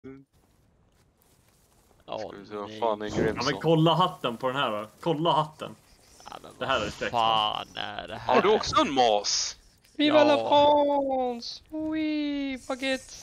Åh, Vad fan är Ja, Grimson? men kolla hatten på den här då. Kolla hatten. Ja, men Det här är vad respekt. fan är det här? Har du också en mas? Viva la France! Oui, baguette!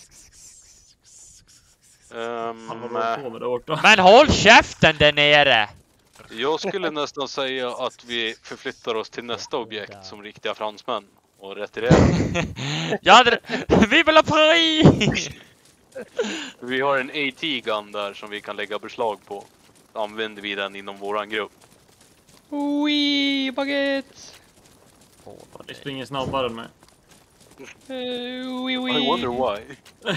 Han håller på med det borta. Men håll käften där nere! Jag skulle nästan säga att vi förflyttar oss till nästa objekt som riktiga fransmän och retirerar. Vi vill ha Paris! Vi har en AT-gun där som vi kan lägga beslag på. Så använder vi den inom våran grupp. Oui, baguette! Vi springer snabbare än mig. Oui, oui. I wonder why.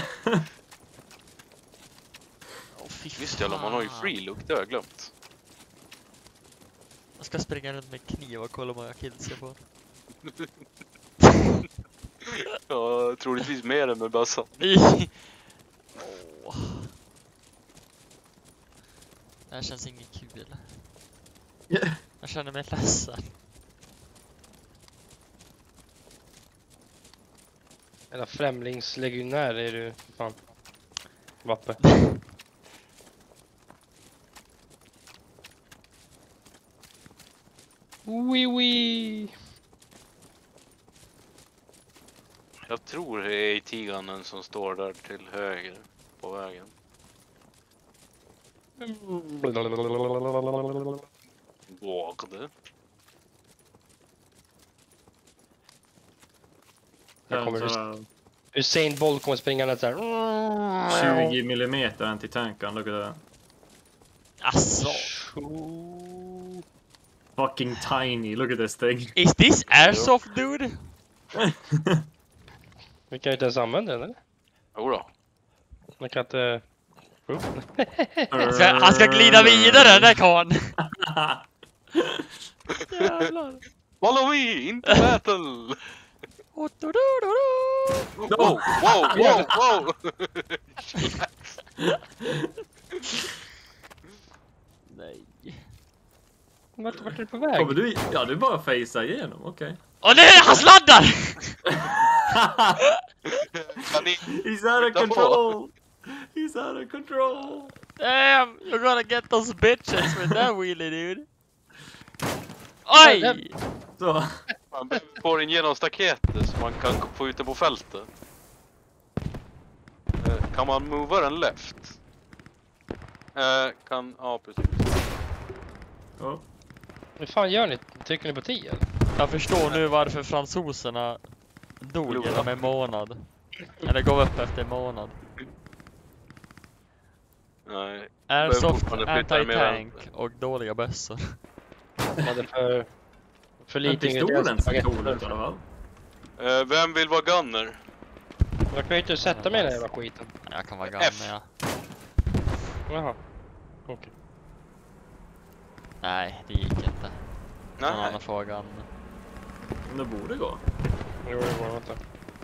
Fy Visst jävlar, man har ju fan. free look, det har jag glömt. Jag ska springa runt med kniv och kolla hur många kills jag får. Ja, troligtvis mer än med bössan. Åh. Det här känns inget kul. Jag känner mig ledsen. Eller främlingslegionär är du, fan. Vappe. Oui, oui. Jag tror det är AT-gunnen som står där till höger på vägen. Vågade. Jag kommer Så, Usain Bolt kommer springa så här. 20 millimeter anti-tankan, look at that. Asså. Fucking tiny, look at this thing. Is this airsoft dude? Vi kan ju inte ens använda den, eller? Jodå. Man kan inte... Han ska glida vidare, den där karln. Jävlar. Follow me into battle! Wow, wow, wow, wow! Nej. Vart är du på väg? Kommer du? Ja, du bara fejsar igenom, okej. Åh nej, han sladdar! Kan ni... He's out of control! He's out of control! Damn, you're gonna get those bitches with that wheelie, dude. Oj! Så. Man får in genom staketet så man kan få ut den på fältet. Kan man mova den left? Ja, precis. Oh. Vad fan gör ni? Trycker ni på 10 eller? Jag förstår nu varför fransoserna dog inom en månad. Eller gav upp efter en månad. Nej. Airsoft, fortfarande flytta med anti-tank och dåliga bössor. De hade för Men lite pistolen ser cool ut i alla fall. Vem vill vara gunner? Jag kan ju inte sätta mig i den här jävla skiten. Jag kan vara F. gammal, ja. Jaha. Okej. Nej, det gick inte. Någon Nej. annan får gun. Men det borde gå. Jo, det går inte.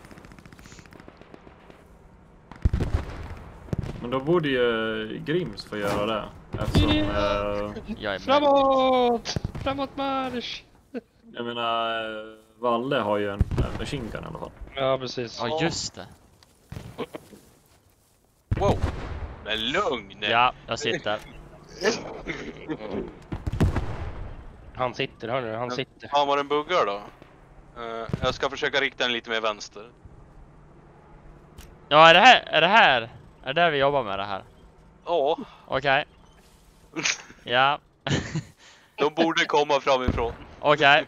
Men då borde ju Grims få göra det. Eftersom, Jag är med. Framåt! Framåt marsch! jag menar, Valle har ju en machine gun i alla fall. Ja, precis. Ja, just det. Wow. Men lugn! Ja, jag sitter. Han sitter, hör du? Han sitter. Han var den buggar då? Jag ska försöka rikta den lite mer vänster. Ja, är det här? Är det där vi jobbar med det här? Ja, Okej. Ja. de borde komma framifrån. Okej.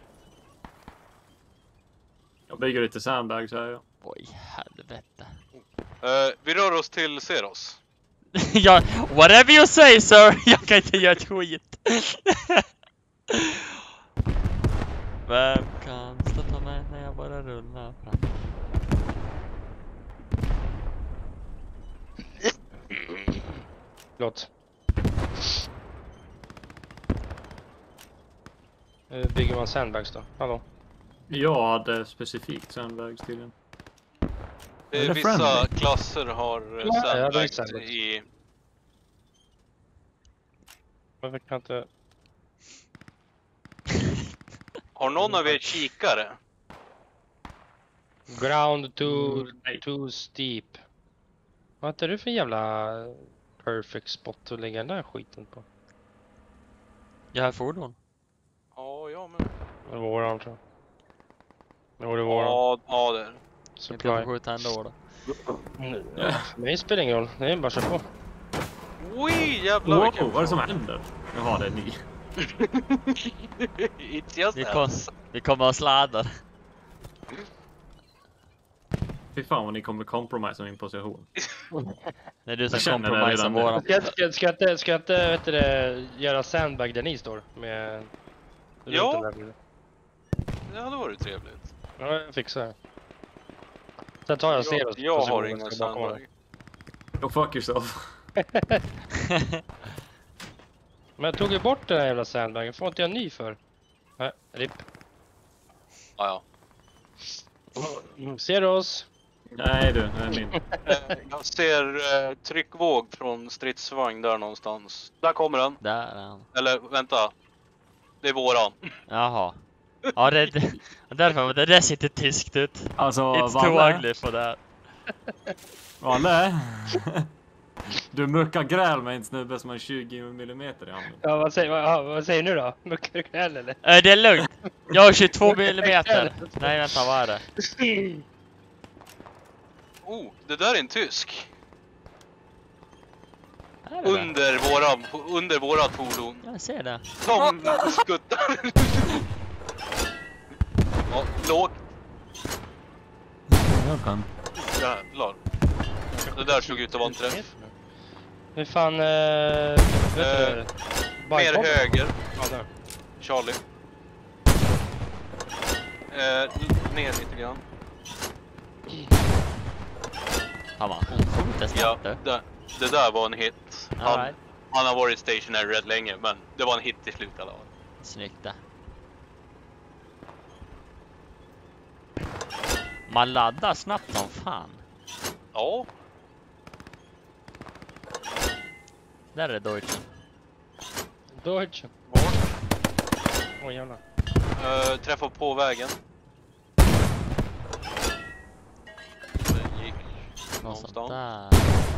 Jag bygger lite sandbags här, ja. Oj, helvete. Vi rör oss till Seros. Ja, whatever you say, sir. Jag kan inte göra ett skit. Vem kan stötta mig när jag bara rullar fram? Förlåt. Bygger man sandbags då? Hallå? Jag hade specifikt sandbags till den. Eller Vissa friendly. klasser har Ja, det är sandbags sandbags. i... Varför kan jag inte... Har någon av er kikare? Ground too steep. Vad är det för jävla perfect spot att lägga den där skiten på? Jag har fordon. Ja, jag men. Det var våran tror jag. Jo, det var våran. Ja, det är det. Inte Supply. jag får skjuta ändå då. Ja, mig spelar ingen roll. Det är bara att köra på. Oj, jävlar Wow, vilken. vad är det som händer? Jaha, det är ny. It's just Vi, us. vi kommer att sladda. Fy fan vad ni kommer compromise min position. Det är du som Jag känner det kompromissar redan nu. våran. Ska jag inte vet du, göra sandbag där ni står? Med... Ja. Ja, det var det trevligt. Ja, jag fixar det. Sen tar jag Zeros Jag har position, ingen ska bakom sandbag. Go fuck yourself. Men jag tog ju bort den här jävla sandbagen. Får inte jag en ny för? Nej, RIP. Ja, Zeros. Nej du, det är min. Jag ser tryckvåg från stridsvagn där någonstans. Där kommer den. Där är han. Eller vänta. Det är våran. Jaha. Ja, därför det där ser inte tyskt ut. Alltså, It's too ugly for that. Valle. Du muckar gräl med en snubbe som har 20 mm i handen. Ja, vad säger nu då? Muckar du kräll eller? Det är lugnt. Jag har 22 millimeter. Nej, vänta, vad är det? Oh, det där är en tysk. Är det det? Under vårat fordon. Jag ser det. Som skuttar. Ja, lågt. Jag kan. Jävlar. Det där såg ut att vara en träff. Hur fan... vet du? Mer höger. Ja, där. Charlie. Ner lite grann. Fan vad skjuter Ja, snabbt du. det där var en hit. All right. Han har varit stationary rätt länge, men det var en hit i slutet av. Snyggt det. Man laddar snabbt som fan. Ja, Där är Deutsch. Deutsch. bort. Åh jävlar. Träffa på vägen. Det gick Något sånt någonstans.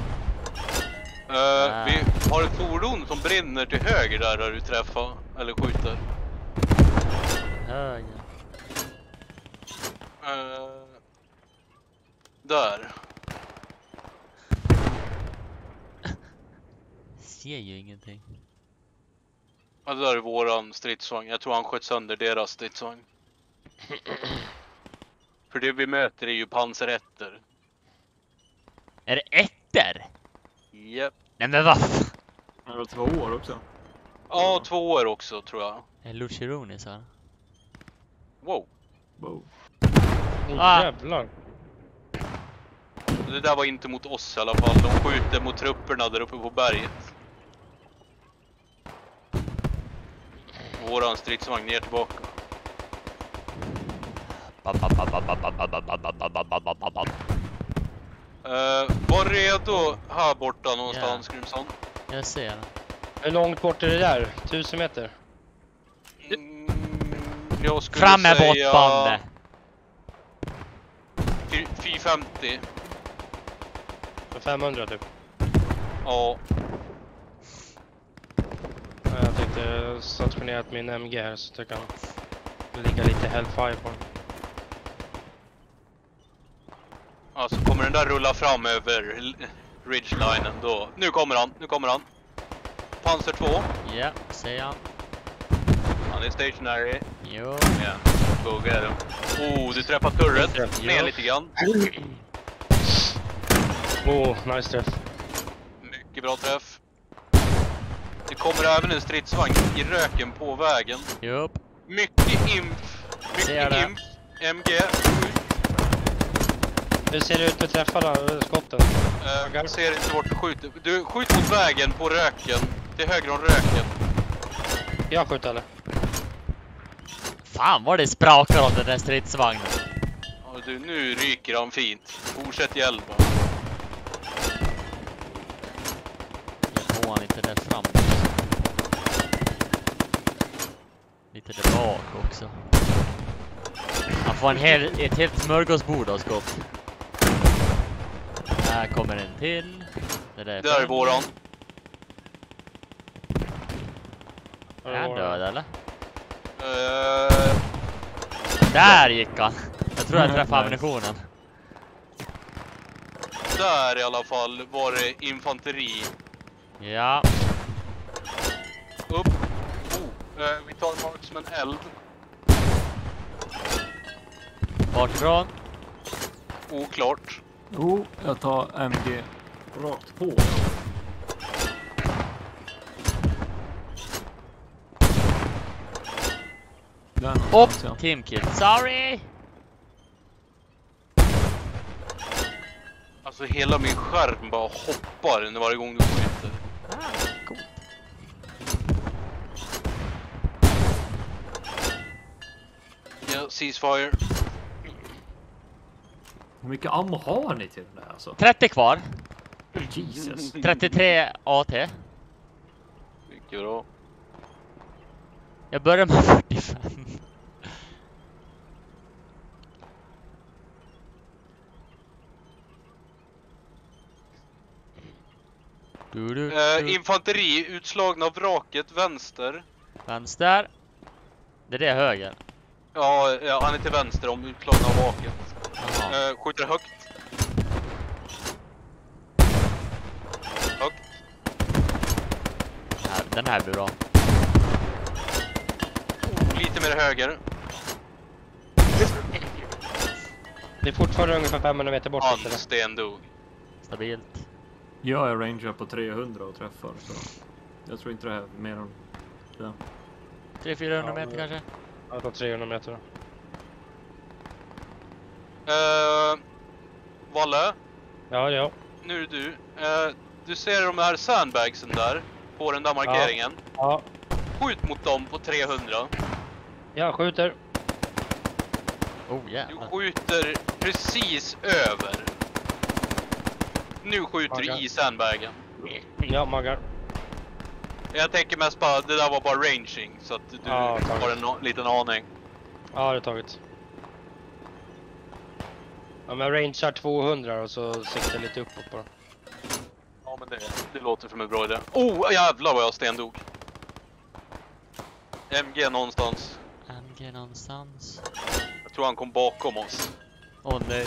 där. Vi har ett fordon som brinner till höger där du träffar, eller skjuter. Höger. Där. Ser ju ingenting. Ja, det där är våran stridsvagn. Jag tror han sköt sönder deras stridsvagn. För det vi möter är ju pansarätter. Är det ettor? Japp. Nej men vad fan? Det var 2 år också. Ja, 2 år också tror jag. Är Lucironis så här? Wow. Wow. Ah. Jävlar. Det där var inte mot oss i alla fall. De skjuter mot trupperna där uppe på berget. Våran stridsvagn ner tillbaka. Var redo här borta någonstans, Grimson. Jag ser det. Hur långt bort är det där? 1000 meter? Jag skulle Fram med säga båtbandet. 450. 500 typ. Ja. Jag tänkte stationerat min MG här så att jag kan ligga lite hellfire på den. Alltså kommer den där rulla fram över ridgelinen då. Nu kommer han. Panzer 2. Ja, ser jag. Han är stationary. Jo. Ja, go get him. Oh, du träffar turret. Ner Ja. lite grann. Nice träff. Mycket bra träff. Det kommer även en stridsvagn i röken på vägen. Jupp. Mycket inf. Ser Mycket det. inf. MG. Hur ser det ut med träffarna och skotten? Jag ser inte vart du skjuter. Du skjuter mot vägen på röken. Till höger om röken. Jag skjuter eller? Fan vad det sprakar om den där stridsvagnen. Ja, du, nu ryker han fint. Fortsätt hjälpa. Jag får han inte där fram. Lite där bak också. Han får ett helt smörgåsbord av skott. Här kommer en till. Det där Där är våran. Är han död eller? Eh, Där gick han. Jag tror jag träffade ammunitionen. där i alla fall var det infanteri. Ja. Upp. Vi tar marksman eld. Vartifrån? Oklart. Jag tar MG rakt på. Där någonstans, ja. Teamkill. Sorry! Alltså hela min skärm bara hoppar varje gång du skjuter. Coolt. Ja, ceasefire. Hur mycket ammo har ni till den där alltså? 30 kvar. Jesus. 33 AT. Mycket bra. Jag börjar med 45. Infanteri utslagna av vraket vänster. Vänster. Det är höger. Ja, han är till vänster om utslagna av vraket. Skjuter högt. Högt. Den här blir bra. Lite mer höger. Det är fortfarande ungefär 500 meter bort. Han stendog. Stabilt. Jag är ranger på 300 och träffar, så jag tror inte det här är mer än det. 300-400 meter kanske? Jag tar 300 meter. Valle, Ja. nu är det du. Du ser de här sandbagsen där på den där markeringen. Ja. Skjut mot dem på 300. Jag skjuter. Oh Du jävlar. skjuter precis över. Nu skjuter du i sandbagen. Ja, maggar. Jag tänker mest bara, det där var bara ranging, så att du har en liten aning. Ja, det är taget. Ja, men rangear 200 och så siktar lite uppåt bara. Ja, men det låter som en bra idé. Oh, jävlar vad jag stendog. MG någonstans. MG någonstans. Jag tror han kom bakom oss. Åh nej.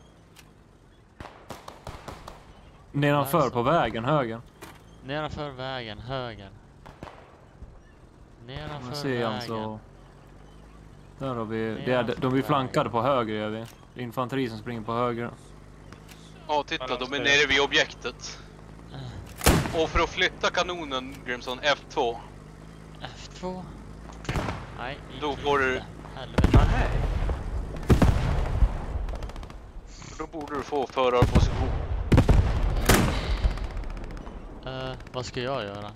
Nedanför Alltså. på vägen, höger. Nedanför vägen, höger. Nedanför Jag ser vägen. alltså. Där har vi. Det är, de blir flankade på höger, gör vi. Det är infanteri som springer på höger. Ja, titta, de är nere vid objektet. Och för att flytta kanonen, Grimson, F2. F2. Nej. Då får du... Helvete. Då borde du få förarposition. Vad ska jag göra?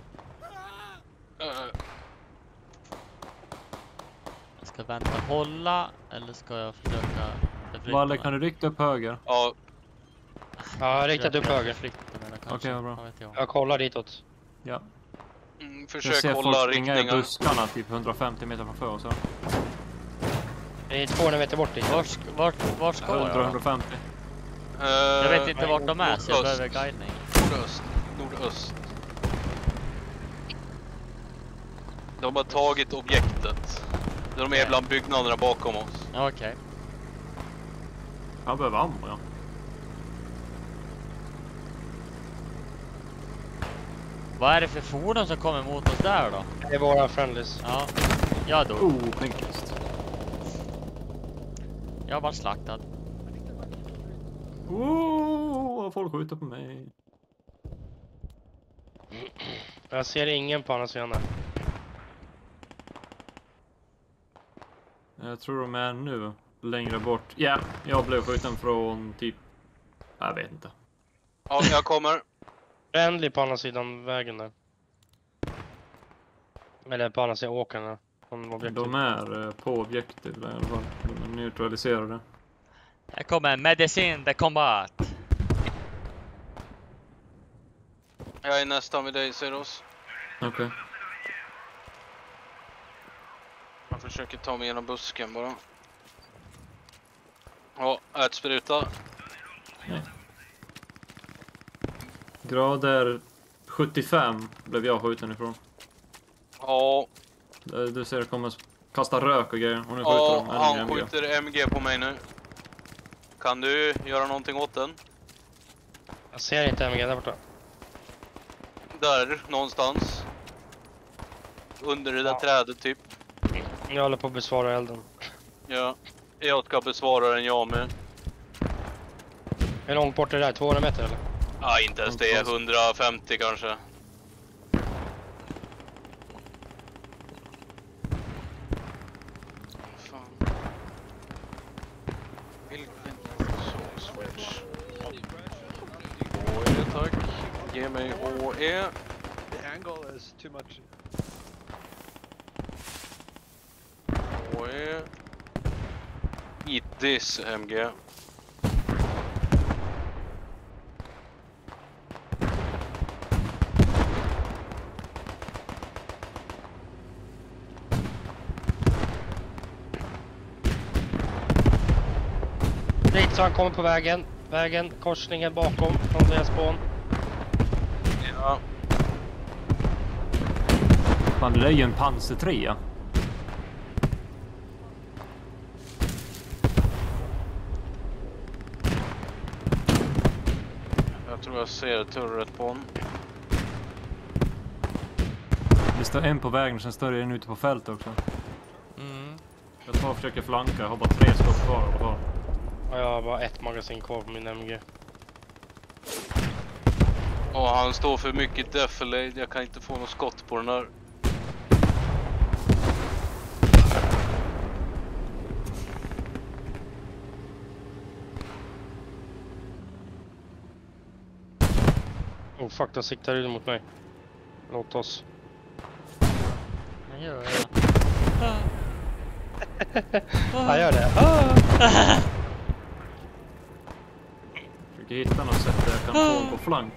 Jag ska vänta och hålla, eller ska jag försöka förflytta Valle, mig? kan du rikta upp höger? Ja, Ja, jag har riktat upp höger. Okej, vad bra. Jag kollar ditåt. Ja. Jag försök ser hålla folk springa i riktningar. buskarna typ 150 meter framför oss. Det är 200 meter bort dit. Vart ska jag då? 150. Jag vet inte vart de är, så jag nordöst. behöver guidning. Nordöst. De har tagit objektet. De är bland byggnaderna bakom oss. Okej. Han behöver ammo, ja. Vad är det för fordon som kommer mot oss där då? Det är våra friendlies. Ja, jag dog. Blinkast. Jag var slaktad. Folk skjuter på mig. Jag ser ingen på andra sidan där. Jag tror de är nu längre bort. Ja, jag blev skjuten från typ... Jag vet inte. Ja, jag kommer. Friendly på andra sidan vägen där. Eller på andra sidan åkern där. Från objektet. De är på objektet i alla fall. De är neutraliserade. Här kommer Medicine de Combat. Jag är nästan vid dig, Zeros. Okej. Jag försöker ta mig genom busken bara. Ja, ätspruta. Nej. Grader 75 blev jag skjuten ifrån. Ja, Du ser det kommer kasta rök och grejer. Och nu skjuter ja, de han MG. skjuter MG på mig nu. Kan du göra någonting åt den? Jag ser inte MG där borta. Där, någonstans. Under det där trädet typ. Jag håller på att besvara elden. Ja, jag ska besvara den jag med. Hur långt bort är det där? 200 meter eller? Ja, inte ens det. 150 kanske. Fan. Vilken switch. HE tack. Ge mig HE. The angle is too much. HE. Eat this MG. Så han kommer på vägen. Vägen, korsningen bakom från deras spån. Ja. Fan, det där är ju en Panzer 3. Jag tror jag ser turret på honom. Det står en på vägen och sen står det en ute på fält också. Jag tar och försöker flanka. Jag har bara 3 skott kvar. Och jag har bara ett magasin kvar på min MG. Och han står för mycket defilade. Jag kan inte få något skott på den här. Oh fuck, de siktar ut mot mig. Låt oss. Han gör det. Han gör det. Försöker hitta något sätt där jag kan få honom på flanken.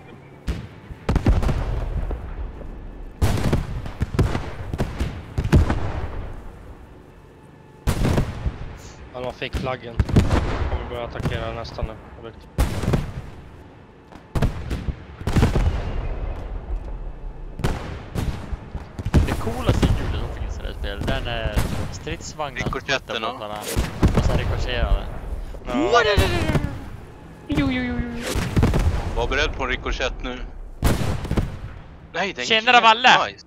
Ja, man fick flaggen. Kommer börja attackera nästan nu. Det coolaste hjulet som finns i det här spelet, den är stridsvagnen. Rikochetterna. Och sen rikocherade. Var beredd på en rikochett nu. Nej, den Tjenare, Valle! Nice.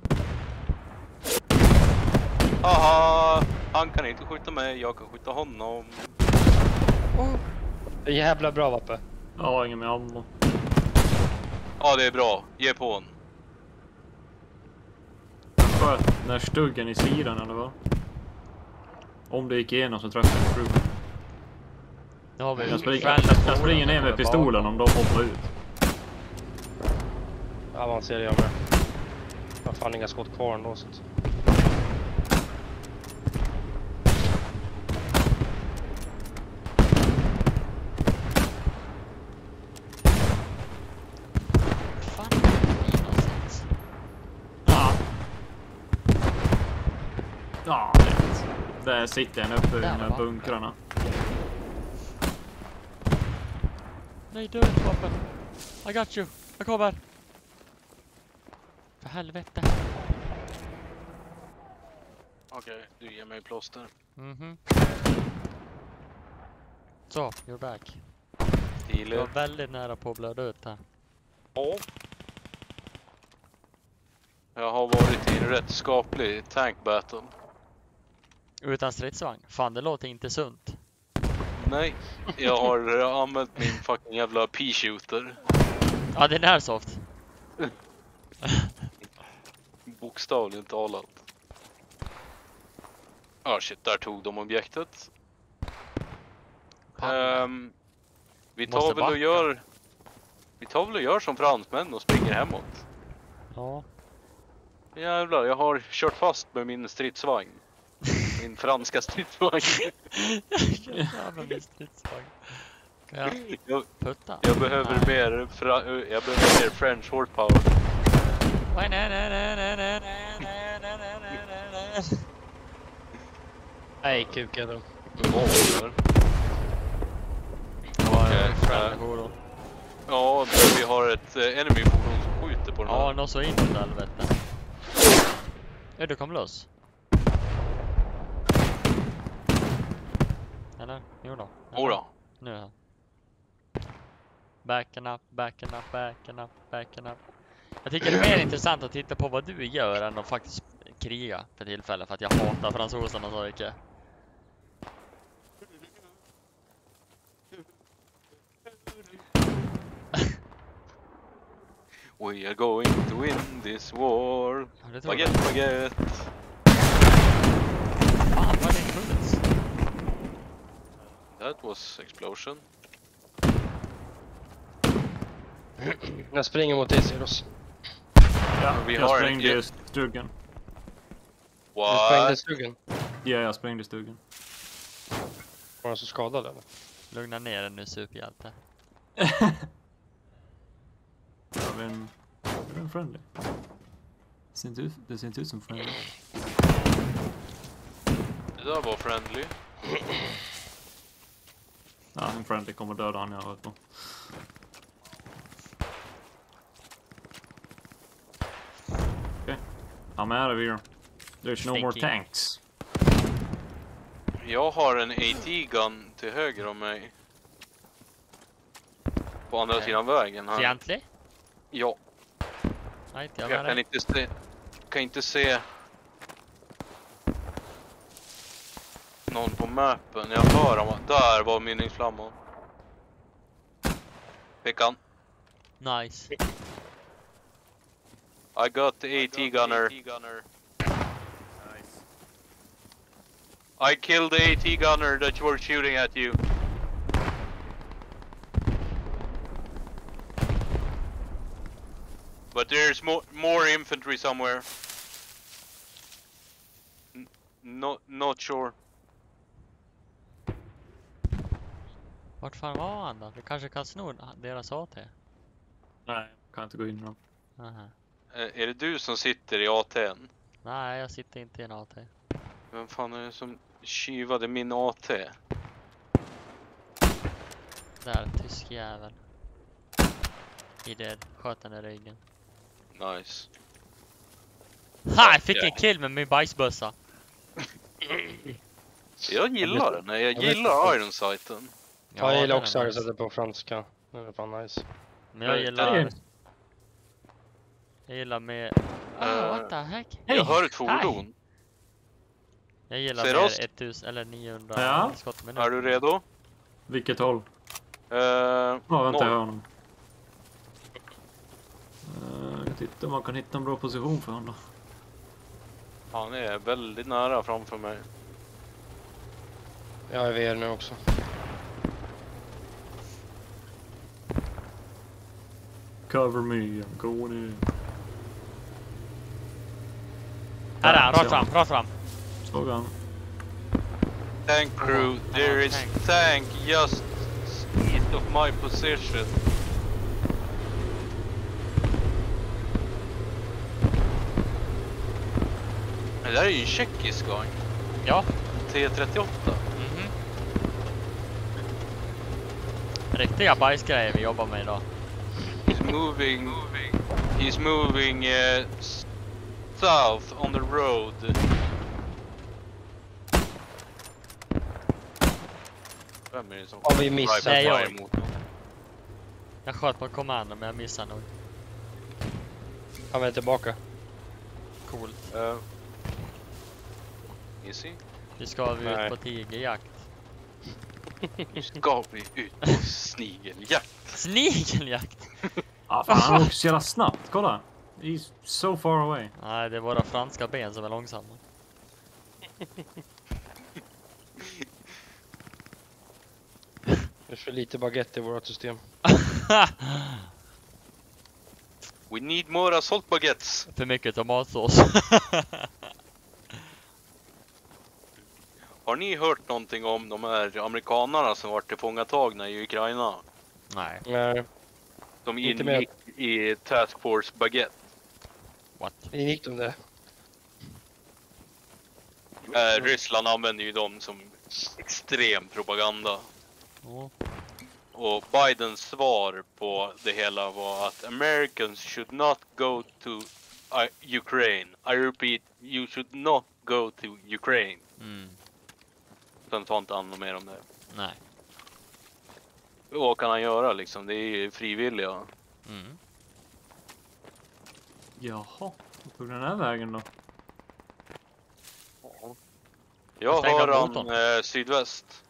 Haha, han kan inte skjuta mig, jag kan skjuta honom. Det är jävla bra vapen. Ja, ingen med ammo. Ja, det är bra. Ge på honom. Jag sköt när stuggen i sidan eller vad? Om det gick igenom så träffade jag crew. Nu har vi Jag springer ner med pistolen om de hoppar ut. Ja, man ser det jag med. Jag har fan inga skott kvar ändå. Så. Fan, det är någonstans. Ja, rätt. Där sitter en uppe i de här bunkrarna. Nej, död vapen. I got you. Jag kommer. För helvete. Okej, du ger mig plåster. Så, you're back. Du Healer. var väldigt nära på att blöda ut här. Ja. Jag har varit i en rätt skaplig tank battle. Utan stridsvagn. Fan, det låter inte sunt. Nej, jag har använt min fucking jävla pea-shooter. Ja, det är närsoft. Bokstavligen talat. Ah shit, där tog de objektet. Vi tar väl och gör som fransmän och springer hemåt. Ja. Jävlar, jag har kört fast med min stridsvagn. Min franska stridsvagn. Ja, men min stridsvagn. Kan jag putta? Jag behöver mer French horsepower. Nej, kukar de. Okej, Ja, där vi har ett enemy-fordon som skjuter på den Ja, här. något så in i helvete. Du kom loss. Eller? Jo då. Jodå. Nu här. Backing up, backing up, backing up, backing up. Jag tycker det är mer intressant att titta på vad du gör än att faktiskt kriga för tillfället. För att jag hatar fransoserna så mycket. We are going to win this war. Ja, det tror jag. Baguette, baguette. Fan, vad är det funnits? That was explosion. Jag springer mot dig, Zeros. Ja, vi jag har sprängde en- stuggen. Du sprängde What? stugan. Ja, jag sprängde stuggen. Var han så skadad eller? Lugna ner dig nu, superhjälte. Har vi en... Är det en friendly? Det ser inte ut som friendly. Det där var friendly. Ja, en friendly kommer döda han jag har hört på. Okej. I'm out of here. There's no more Stinky. tanks. Jag har en AT-gun till höger om mig. På andra Okej. sidan vägen här. Fientlig? Ja, Nej, inte jag jag med kan dig. inte se någon på mappen. Jag hör dem. Där var mynningsflamman. Pickan. Nice. I got the AT gunner. I killed the AT gunner that you were shooting at you. But there's more infantry somewhere. Not sure. Vart fan var han då? Du kanske kan sno deras AT? Nej, kan inte gå in i dem. Aha. Är det du som sitter i AT'n? Nej, jag sitter inte i en AT. Vem fan är det som tjuvade min AT? Där, tysk jävel. I det, sköt den i ryggen. Nice. Ha! Jag fick en kill med min bajsbössa. Jag gillar den. Jag gillar Iron Sighten. Ja, jag gillar den är också att nice. sätta på franska. Det är fan nice. Men jag gillar... Jag gillar med... what the heck? Jag hör ett fordon. Jag gillar Ser mer oss? 1000 eller 900 Ja. skott med Är du redo? Vilket håll? Uh, Ja, vänta, jag hör noll. honom. Jag tittar om man kan hitta en bra position för honom. Han är väldigt nära framför mig. Jag är VR nu också. Cover me, I'm going in. Här är han, rakt fram. Såg han. Tank crew, there is tank just east of my position. Det där är ju en tjeckisk gång. Ja. T38. Mhm. Riktiga bajsgrejer vi jobbar med idag. He's moving south on the road. Vem är det som Har vi missat? Nej, jag. fire mot honom? Jag sköt på kommando men jag missade nog. Han är tillbaka. Coolt. Easy. Vi ska vi ut Nej. på tigerjakt. Nu ska vi ut på snigeljakt. Snigeljakt! Ah, fan, han åker så jävla snabbt. Kolla. He's so far away. Nej, det är våra franska ben som är långsamma. Det är för lite baguette i vårt system. We need more assault baguettes. För mycket tomatsås. Har ni hört någonting om de här amerikanerna som varit tillfångatagna i Ukraina? Nej, Nej, De Inte mer. ingick i Task Force Baguette. what? ingick de det? Ryssland använder ju dem som extrem propaganda. Oh. Och Bidens svar på det hela var att Americans should not go to Ukraine. I repeat, you should not go to Ukraine. Sen tar inte han något mer om det. Nej. Vad kan han göra liksom? Det är ju frivilliga. Jaha, vad tog den här vägen då? Jag stänger hör motorn. han sydväst.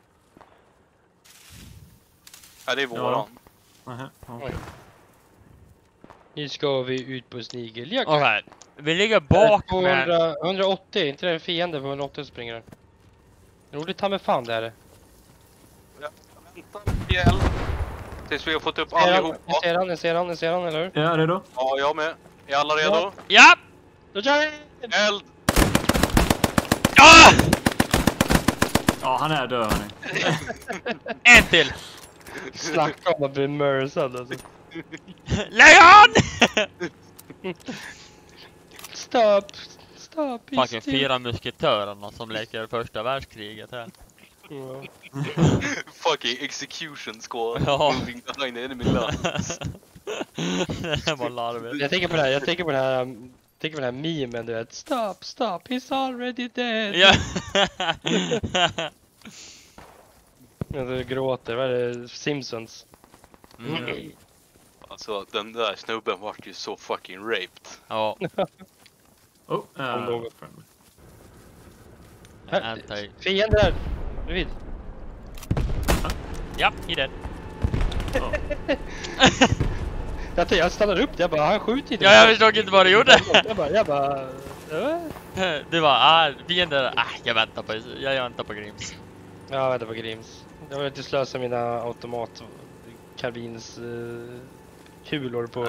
Ja, det är våran. Nähä, ja. Oj. Nu ska vi ut på snigeljakt. Okej. Vi ligger bak med... 180, inte det en fiende på 180 springer den. Roligt ta med fan det är det. Vänta ihjäl. Tills vi har fått upp allihopa. Jag ser han, eller hur? Ja, redo? Ja, jag med. Är alla redo? Ja! Då kör vi! Eld! Ah! Ja, han är död hörni. En till! Snacka om att bli mörsad alltså. Lägg an! Stop! Fucking 4 musketörerna som leker första världskriget här. Ja. Fucking execution squad. Ja. Moving behind the enemy lines. Det var larvigt. Jag tänker på det här memen du vet. Stop, he's already dead. Ja. Jag gråter, vad är det? Simpsons. Alltså den där snubben vart ju så fucking raped. Ja. Oh, något. friendly. Anti. Fiende där! Bredvid. Ja, i den. Jag stannade upp, jag bara, han skjuter inte. Ja, jag förstod inte vad du gjorde. Jag bara, Du var, fiender. Jag väntar på Grims. Ja, vänta på Grims. Jag vill inte slösa mina automatkarbins kulor på...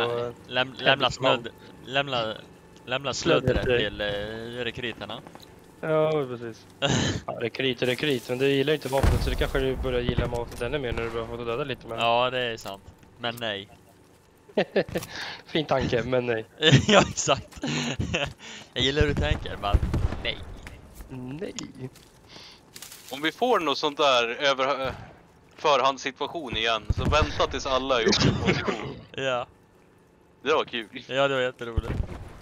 Lämna sluddret till rekryterna. Ja, precis. Ja, rekryt, men du gillar inte vapnet så det kanske du börjar gilla vapnet ännu mer när du börjar få döda lite med. Ja, det är sant. Men nej. Fin tanke, men nej. Ja, exakt. Jag gillar hur du tänker, men nej. Nej. Om vi får något sånt där över förhandssituation igen så vänta tills alla är uppe i position. Ja. Det var kul. Ja, det var jätteroligt.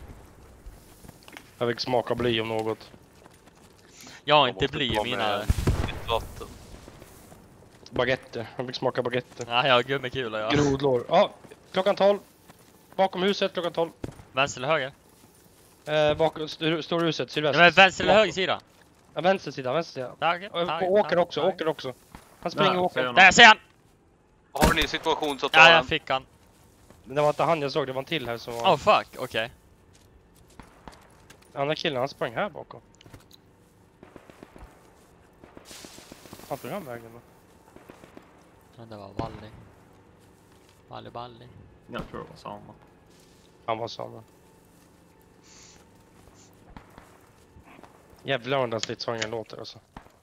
Jag fick smaka bly om något. Jag har inte bly i mina... Vatten. Baguette. Jag fick smaka baguette. Nej, jag har gummikula, ja. Grodlår. Ja, klockan 12. Bakom huset klockan 12. Vänster eller höger? Bakom stora huset, sydväst. Ja, men vänster eller höger sida? Ja, vänster sida. Tack. Åker också. Han springer och åker. Där ser han! Har ni situation så tar Ja, jag han. fick han. Men det var inte han jag såg, det var en till här som var... Oh fuck, okej. Andra killen, han sprang här bakom. Han tog han vägen då? Det var Balli. Jag tror det var samma. Han var samma. Jävlar vad den där stridsvagnen låter alltså.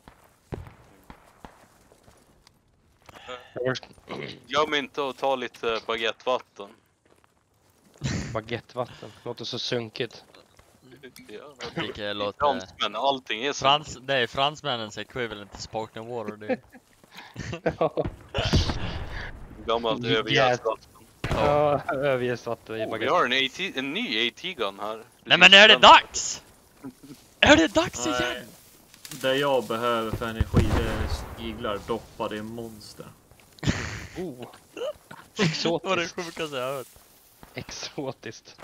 Glöm inte att ta lite baguettevatten. Baguettevatten, låter så sunkigt. Ja, Vilket låter... fransmän, allting är så. Det är fransmännens equivalent till spoken water. Det. Gammalt Yes. övergäsvatten. Ja, övergäst vatten i Vi baguette. har en ny AT-gun här. Nej, men är det dags? Är det dags Nej. igen? Det jag behöver för energi det är sniglar doppade i monster. Oh. Vad är det Exotiskt. sjukaste jag har hört? Exotiskt.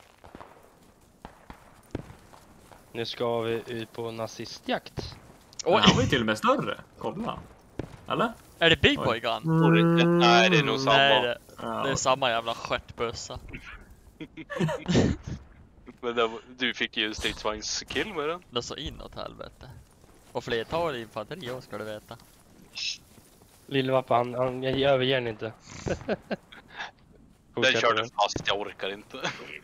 Nu ska vi ut på nazistjakt. Men Oj, han var ju till och med större. Kolla. Eller? är det Big Boy Gun? Nej, det är nog samma. Nej, det Ja, är samma jävla stjärtbössa. Men du fick ju stridsvagnskill med den. Det är så inåt helvete. Och flertal infanteri ska du veta. Lillvappa, han jag överger den inte. Den körde fast, jag orkar inte.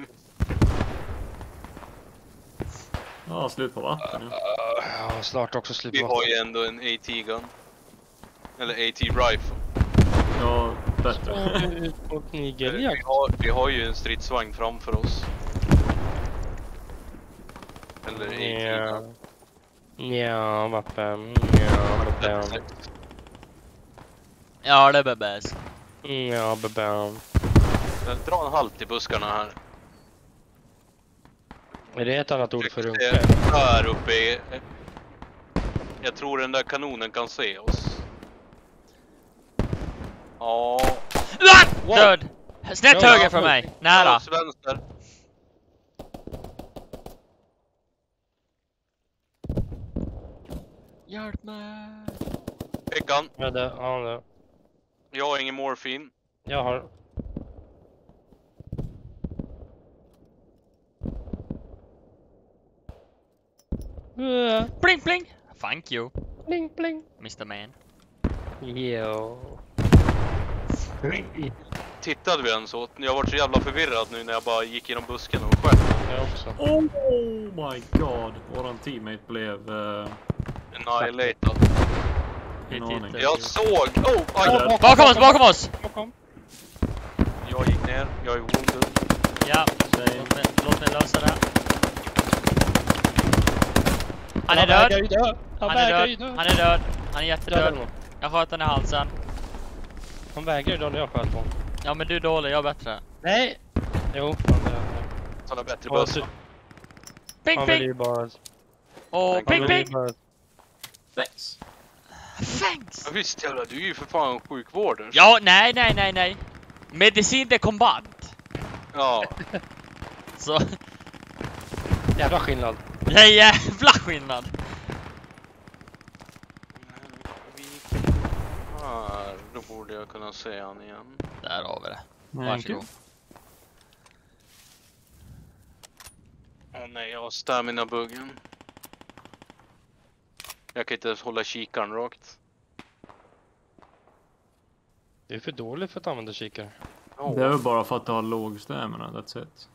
Ja, slut på vatten nu. Ja, snart också slut Vi på har ju ändå en AT-gun. Eller AT-rifle. Ja, bättre. ut på nigeljakt. Vi har ju en stridsvagn framför oss. Eller AT-gun. Ja, vapen. Ja, vapen. Ja, det är bäst. Ja, babam. Dra en halt i buskarna här. Är det ett annat ord för Det runka? är här uppe i... Jag tror den där kanonen kan se oss. Ja. Död! Snett Ja, höger från mig. Nära. Oss vänster. Hjälp mig. Fick han. Ja, det, ja, det. Jag har ingen morfin. Jag har. Bling bling. Thank you, Bling, bling. Mr. Man. Jo. Tittade vi ens åt? Jag var så jävla förvirrad nu när jag bara gick genom busken och sköt. Jag också. Oh my god. Våran teammate blev... Annihilated. en aning. Jag såg! Oh! Aj! Bakom oss, bakom oss! Bakom. Jag gick ner. Jag är wounded. Ja, låt mig lösa det. Han är död. Han Han är vägrar ju död. dö. Han är död. Han är Dödar jättedöd. honom. Jag sköt den i halsen. Han vägrar ju dö när jag sköt honom. Ja, men du är dålig, jag är bättre. Nej! Jo, han är Såna bättre Ja, bussar. Ping Han vill ping! ju bara... Och Han ping Han vill ju ping! bara... Thanks. Thanks! Ja, visst jävlar, du är ju för fan sjukvårdare. Ja, nej. Medicin de combat. Ja. Så, Jävla skillnad. det är jävla skillnad. Här, då borde jag kunna se han igen. Där har vi det. Thank Varsågod. you. Åh nej, jag har stamina-buggen. Jag kan inte ens hålla kikaren rakt. Det är för dåligt för att använda kikare. Det är väl bara för att du har låg stamina, that's it.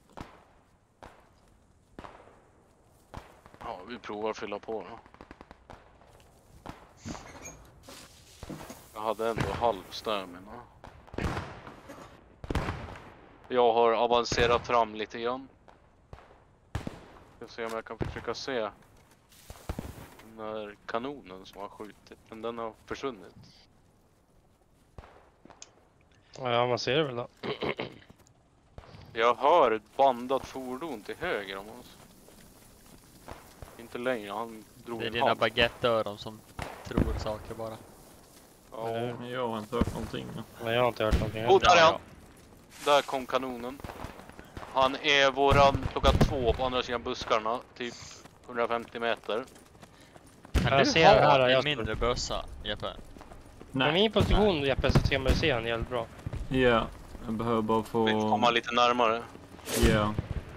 Ja, vi provar att fylla på då. Jag hade ändå halv stamina. Jag har avancerat fram lite grann. Jag ska se om jag kan försöka se den här kanonen som har skjutit. Men den har försvunnit. Ja, man ser det väl då. Jag hör ett bandat fordon till höger om oss. Inte längre, han drog Det är en dina hand. baguetteöron som tror saker bara. Ja. Jag har inte hört någonting. Nej, jag har inte hört någonting. Oh, där är Ja, han! Där kom kanonen. Han är våran klockan 2 på andra sidan buskarna, typ 150 meter. Kan Jag du ser ha här, en jag mindre bössa, Jeppe? Men min position, Jeppe, så ska man se han jävligt bra. Ja, jag behöver bara få... Vi får komma lite närmare. Ja.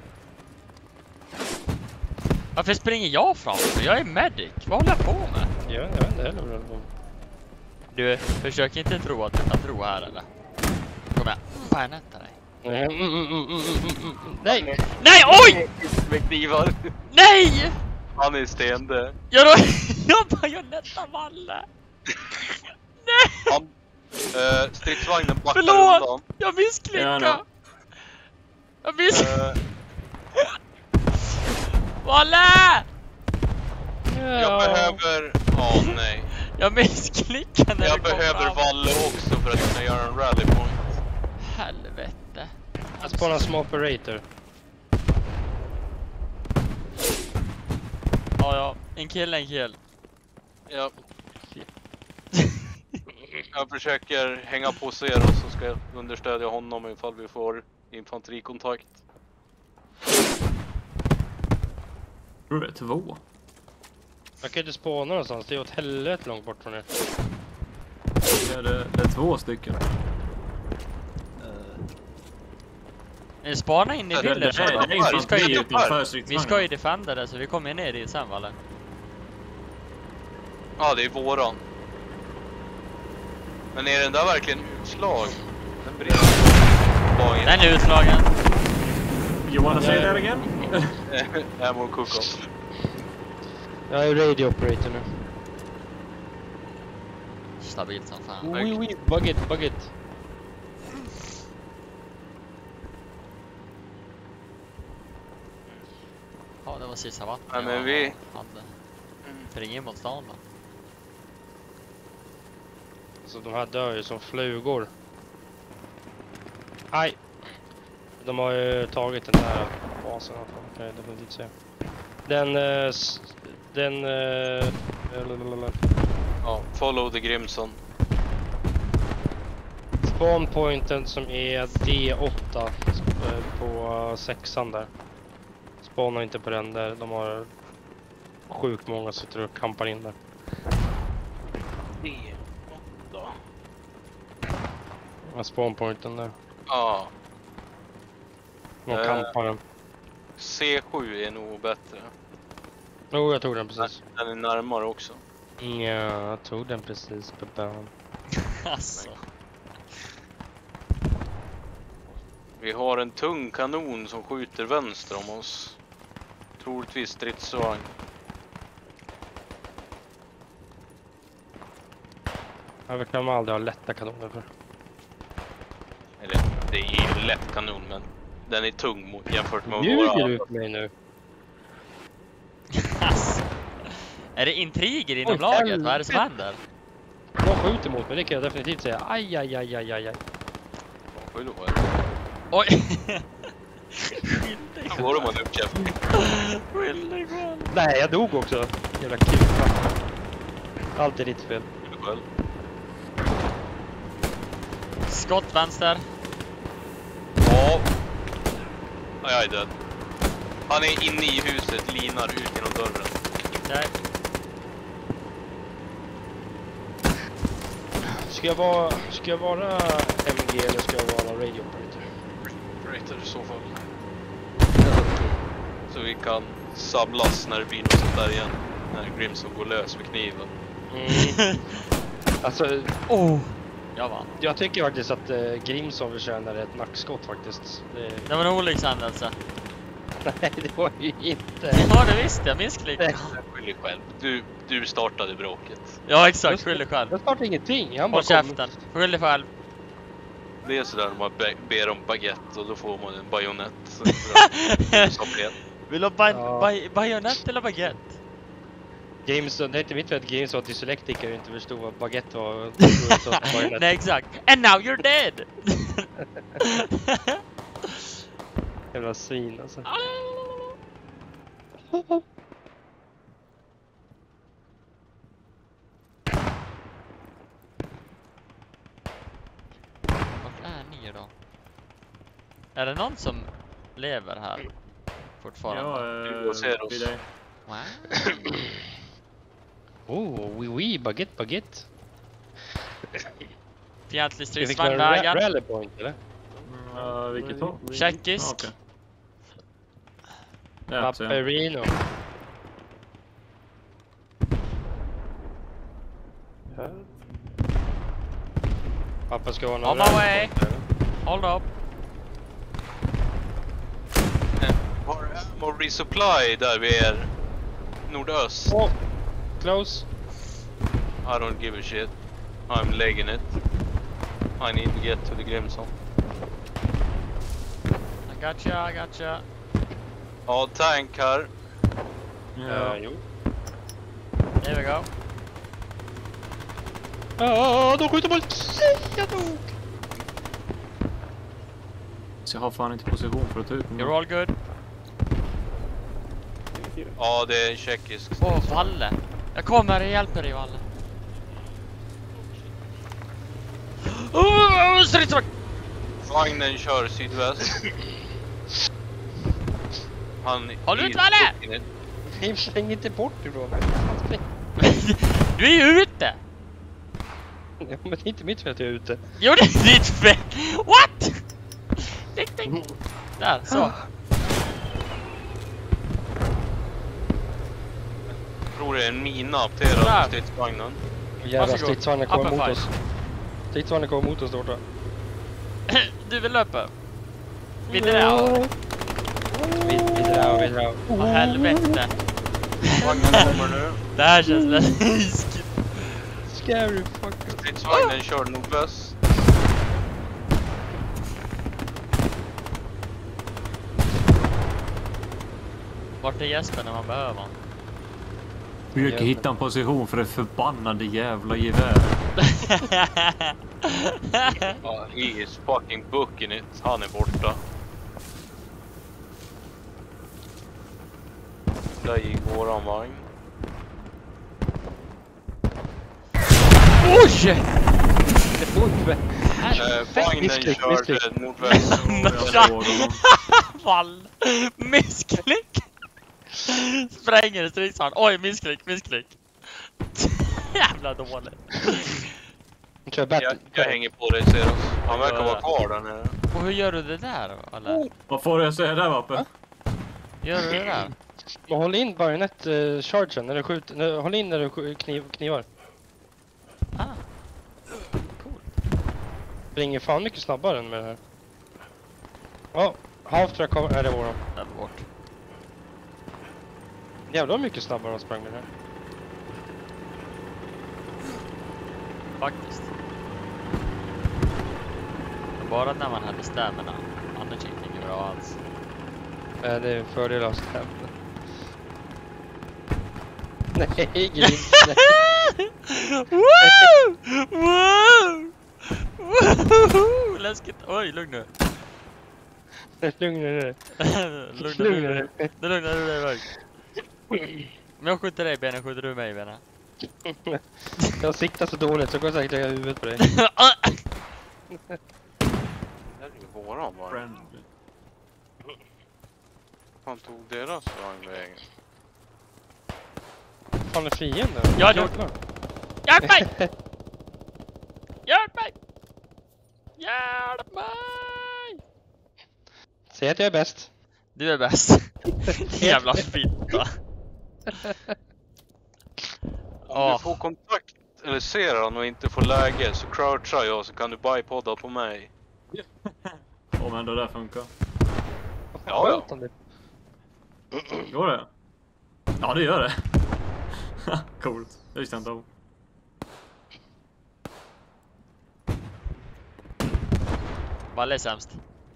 Varför springer jag fram? Jag är medic. Vad håller jag på med? Jag vet inte heller vad det var. Du, försök inte tro att ro här eller? Kom igen. Fan, jag nätar dig. Nej! Nej, oj! Med knivar. Nej! Han är stendöd. Jag nätar Valle. Han, stridsvagnen backar Förlåt! undan. Jag missklickade. Ja, Jag missklickade. Eh, Valle! jag behöver... nej. Jag missklickade när Jag du kom behöver fram. Valle också för att kunna göra en rally point. Helvete. Jag spånar som operator. Ja. En kill. Ja. Jag försöker hänga på Zeros så ska jag understödja honom ifall vi får infanterikontakt. Tror det är 2. Jag kan inte spåna någonstans, det är åt helvete långt bort från er. Ja, det är 2 stycken. Spana in i Det- bilden. Det är infanteri utanför Vi stridsvagnen. ska ju defenda det så vi kommer ner dit sen, Valle. Ja, det är våran. Men är den där verkligen utslag? Den brinner. Den är utslagen. You wanna say that again? Ammo cook-off. Jag är radio operator nu. Stabilt som fan. Bug it. Ja, det var sista vattnet. Ja, men jag vi- hade. Spring in mot stan då. Så de här dör ju som flugor. De har ju tagit den här basen i alla fall, kan jag definitivt säga. Ja, follow the Grimson. Spawnpointen som är D8 på 6an där. Spawnar inte på den där, de har sjukt många som sitter och kampar in där. D8. Ja, spawnpointen där. Ja, De kampar den. C7 är nog bättre. Jo, jag tog den precis. Den är närmare också. Ja, jag tog den precis på bön. Alltså. Vi har en tung kanon som skjuter vänster om oss. Troligtvis stridsvagn. Ja, vi kan aldrig ha lätta kanoner för. Eller, det är ju en lätt kanon, men den är tung jämfört med Ljuger våra... du på mig nu? Alltså. Är det intriger inom Oj, laget? Vad är det som händer? De skjuter mot mig, det kan jag definitivt säga. Aj, aj, aj, aj, aj, aj. Oj då, Oj! då går de man upp käft. Skyldig själv. Nej, jag dog också. Jävla kupa. Allt är ditt fel. Själv. Skott vänster. Ja. Jag är död. Han är inne i huset, linar ut genom dörren. Nej. Ska jag vara MG eller ska jag vara radio operator? Operator i så fall. Så vi kan samlas när det blir något sånt där igen. När Grimson går lös med kniven. Mm. Alltså, Jag vann. jag tycker faktiskt att Grimson förtjänar ett nackskott faktiskt. Det var en olyckshändelse. Nej, det var ju inte. Ja, det visste jag. Misslyckad. Skyll dig själv. Du startade bråket. Ja, exakt. Skyll dig själv. Jag startade ingenting. Han bara Håll käften. Skyll dig själv. Det är sådär när man ber om baguette och då får man en bajonett. Vill du ha bajonett eller baguette? Grimson, det är inte mitt fel att Grimson var dyslektiker och inte förstod vad baguette var. Nej, exakt. And now you're dead! Jävla svin alltså. Vart är ni då? Är det någon som lever här fortfarande? Ja, ser oss. vid dig. Wow. Oh, oui, baguette. Fientlig Vi fick stridsvagn en vägen. rally point eller? Vilket håll? Tjeckisk. Okej. Ja, så ja. Paperino. Pappa ska ha någon On my way. Hold up. Har ammo resupply där vi är nordöst. Oh, close. I don't give a shit. I'm legging it. I need to get to the Grimson. I gotcha. Ja, tank här. Ja. Jo. There we go. De skjuter på... Jag dog! Så jag har fan inte position för att ta ut den. You're all good. Ja, det är tjeckisk. Valle. Jag kommer, jag hjälper dig, Valle. Stridsvagn! Vagnen kör sydväst. Han Håll ut, är Valle! inne. Nej, släng inte bort ifrån mig. Du är ju ute! Ja, men det är inte mitt fel att jag är ute. Jo, det är ditt fel! What? Ding. Där, så. Tror det är en mina apterad Där. på stridsvagnen. Jävla Varsågod. stridsvagnen kommer Upper mot fight. oss. Stridsvagnen kommer mot oss då. Du vill löpa. Vill det där? Vidare. Vad helvete. Vagnen kommer nu. Det här känns läskigt. Scary fucker. Stridsvagnen kör nordväst. Vart är Jesper när man behöver honom? Försöker hitta en position för det förbannade jävla gevär. Ja, he is fucking booking it. Han är borta. Där gick våran vagn. Oj! Vagnen körde nordväst. Jag såg honom. Fall! Missklick! Spränger stridsvagn. Oj, missklick. Jävla dåligt. Kör battle. Jag hänger på dig, ser du. Han verkar vara kvar där nere. Och hur gör du det där då, eller? Vad får jag säga där, Vappe? Gör du det där? Men håll in bajonett-chargen när du skjuter. Håll in när du knivar. Ah. Cool. Springer fan mycket snabbare än med det här. Ja, half tror jag kommer. Är det våran? Där bort. Jävlar mycket snabbare än sprang med det här. Faktiskt. Men bara när man hade stämmorna. Annars gick det inget bra alls. Det är en fördel av stämmen. Nej, Grims. Nej. Woo! Woo! Woo! Läskigt. Oj, lugn nu. Lugna dig. Lugna dig. Det lugnar du dig iväg. Men jag skjuter dig, Bena. Skjuter du mig, Bena? Jag siktar så dåligt så jag kommer säkert lägga huvudet på dig. Det är ju våran vagn. Friendly. Han tog deras vagn vägen. Fan är fienden? Ja, då. Jävlar. Hjälp mig! Hjälp mig! Hjälp mig! Säg att jag är bäst. Du är bäst. Jävla fitta. Om du får kontakt eller ser han och inte får läge så crouchar jag så kan du bipodda på mig. Om ändå det funkar. Ja. Går det? Ja, det gör det. Coolt. Det visste jag inte om. Valle är sämst.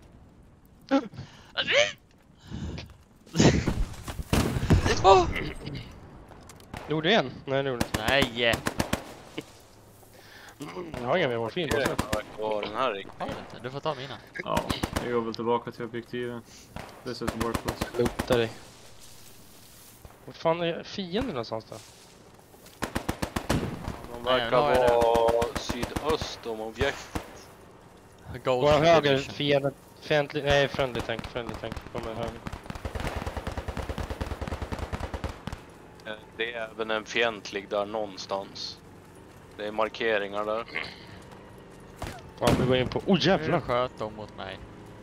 Oh! Gjorde du igen? Nej, det gjorde du Nej! inte. Jag har ingen mer morfin på sig. Var den här Har du inte? Du får ta mina. Ja, vi går väl tillbaka till objektiven. This is worthless. Lukta dig. Vad fan är fienden någonstans då? De verkar Nej, jag har vara sydöst om objektet. Ghost Vår höger Division. fienden. Fientlig, nej, friendly tank. Kommer höger. Det är även en fientlig där någonstans. Det är markeringar där. Ja, vi går in på... Oh Nu jävlar! sköt de mot mig.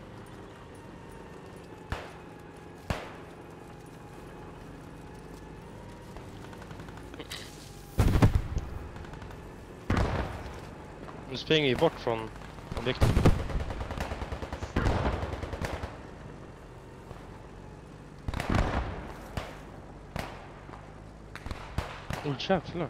Nu springer vi bort från objektet. Oh jävlar!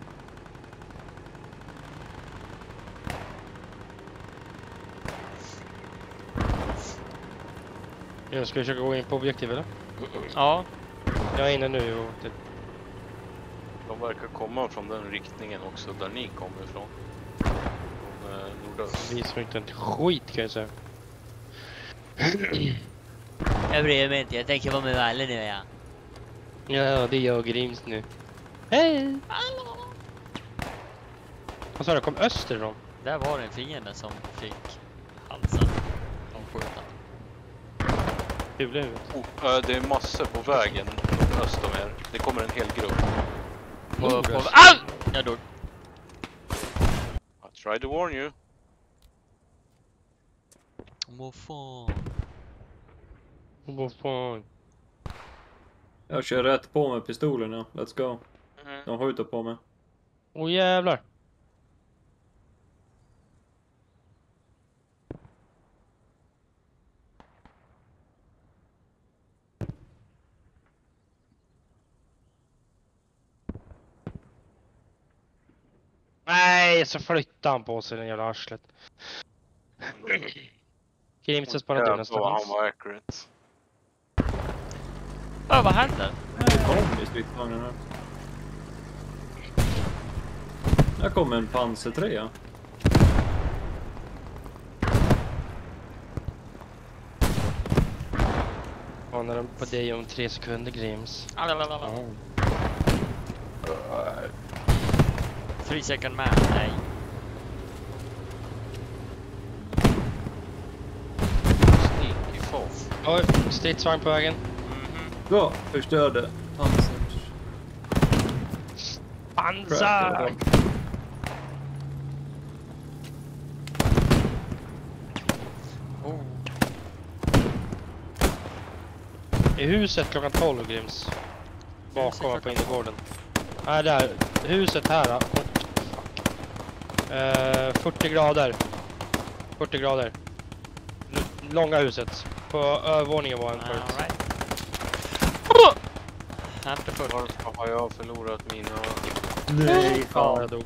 Jag ska försöka gå in på objektiv eller? Ja. Jag är inne nu och... typ- De verkar komma från den riktningen också där ni kommer ifrån. Från nordöst. Vi som inte en skit kan jag säga. Jag bryr mig inte, jag tänker vara med Valle nu, ja. Ja, det är jag och Grims nu. Hej! Vad sa du? Kom österifrån? Där var det en fiende som fick halsen omskjuten. Kul ut. Det är massor på vägen öst om er. Det kommer en hel grupp. På... Nordöst. Au! Jag dog. I tried to warn you. Vad fan? Vad fan? Jag kör rätt på med pistolen, ja. Let's go. Mm. De skjuter på mig. Åh jävlar! Nej, så flyttar han på sig den jävla arslet. Grims har sparat in nästa Han chans. var accurate. Vad händer? Det kom i stridsvagnen här. Där kom en Panzer 3. Och spanar de på dig om 3 sekunder, Grims. Lalalala. 3 second man, nej. Sneaky foff. Oj, stridsvagn på vägen. Ja, förstörde pansar. Pansar! Oh. I huset klockan 12, Grims. Bakom mig på innergården. Nej, där. Huset här. Då. 40 grader. 40 grader. Långa huset. På övervåningen var en förut. All right. Inte först. Varför har jag förlorat mina... Nej, Ja, fan. jag dog.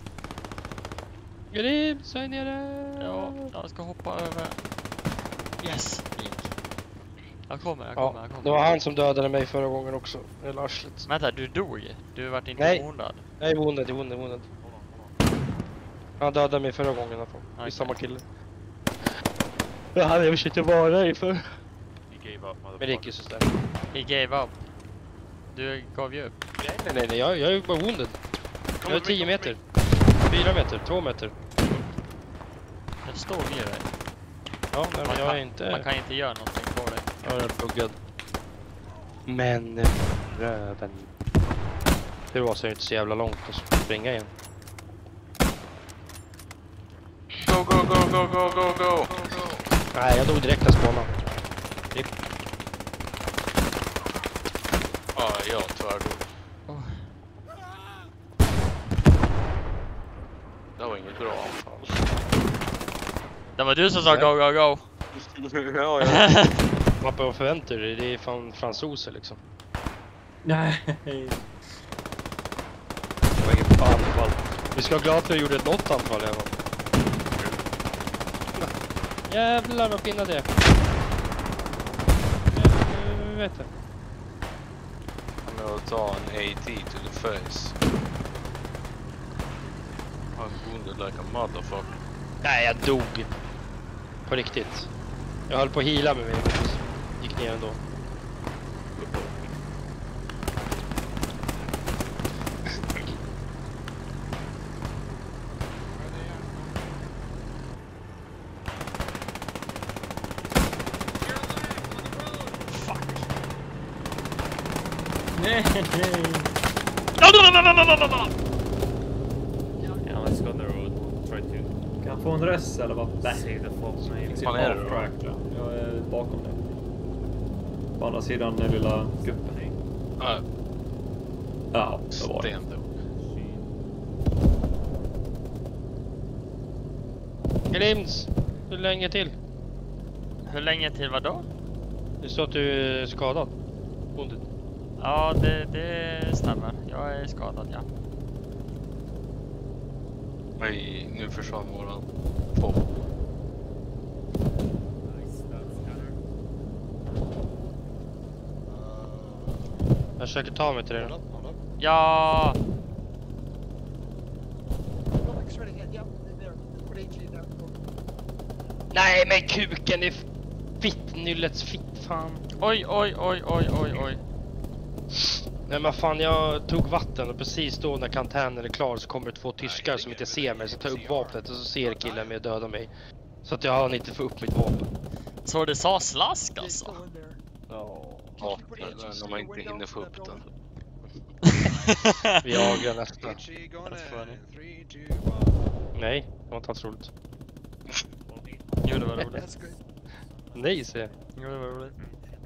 Grims, är nere. Ja, jag ska hoppa över. Yes, det gick. Jag kommer. Ja, det var han som dödade mig förra gången också. Eller arslet. Vänta, du dog? Du vart inte Nej. wondad? Jag är wounded. Han dödade mig förra gången i alla fall. Det är Okej. samma kille. Jag hade försökt vara i för. Men det gick ju sådär. He gave up. Du gav ju upp. Nej, jag är bara wounded. Jag är 10 meter. 4 meter, 2 meter. Jag står vid dig. Ja, nej, men jag är Man inte... kan inte göra någonting på dig. Jag är buggad. Men röven. Det var så inte så jävla långt att springa igen. Go! Nej, jag dog direkt när spånade. Ja, jag tvärdog. Oh. Det var inget bra anfall. Det var du som sa go, go, go. Ja. Vad på förväntar du dig? Det är fan fransoser liksom. Nej. Det var inget anfall. Vi ska vara glada för att jag gjorde något anfall i alla fall. Jävlar vad pinna det är. Jag vet det. I'm gonna ta en AT to the face. I'm wounded like a motherfucker. Nej, jag dog. På riktigt. Jag höll på att heala med mig, men gick ner ändå. Nej. Yeah, let's go on the road. Try to Kan jag få en rest eller vad? see the false name. Fan är det då? Track, ja. Jag är bakom dig. På andra sidan den lilla kuppen. Ja, Ja, det var det. stendog. Grims! Hur länge till? Hur länge till vad då? Det står att du är skadad. Wounded. Ja, det stämmer. Jag är skadad, ja. Nej, nu försvann våran pop. Jag försöker ta mig till det. Hold up. Ja! Going straight ahead. Yep, there. Put HE down. Nej, men kuken är fittnyllets fan. Oj. Nej men fan, jag tog vatten och precis då när kantänen är klar så kommer det 2 tyskar som inte ser mig. Så tar jag upp vapnet och så ser killen mig och dödar mig. Så att jag har inte få upp mitt vapen. Så det sa slask They alltså? go in there. Ja, när man inte hinner få upp den. Vi jagar nästa. HE going That's funny. in. 3, 2, 1. Nej, det var inte alls roligt. Jo, det var roligt. That's good. Nej, säger jag. Jo, det var roligt.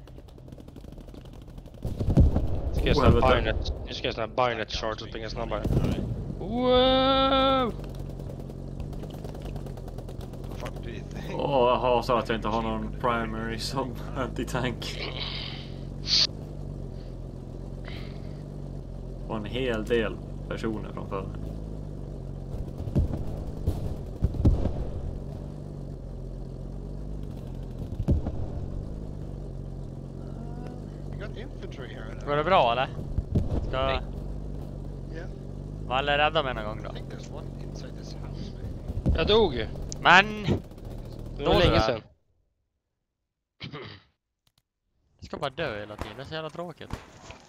Ska jag såna helvete. Bynet. Nu ska jag såna Bynet charts och springa snabbare. Wow! Fuck do you think? Och jag har så att jag inte har någon primary som anti-tank. Och en hel del personer framför mig. You got infantry here. Går det bra eller? Ska Nej. Yeah. Valle rädda mig någon gång I då? think there's one inside this house, maybe. Jag dog ju. Men! Det Då var du länge är. sedan. ska bara dö hela tiden, det är så jävla tråkigt.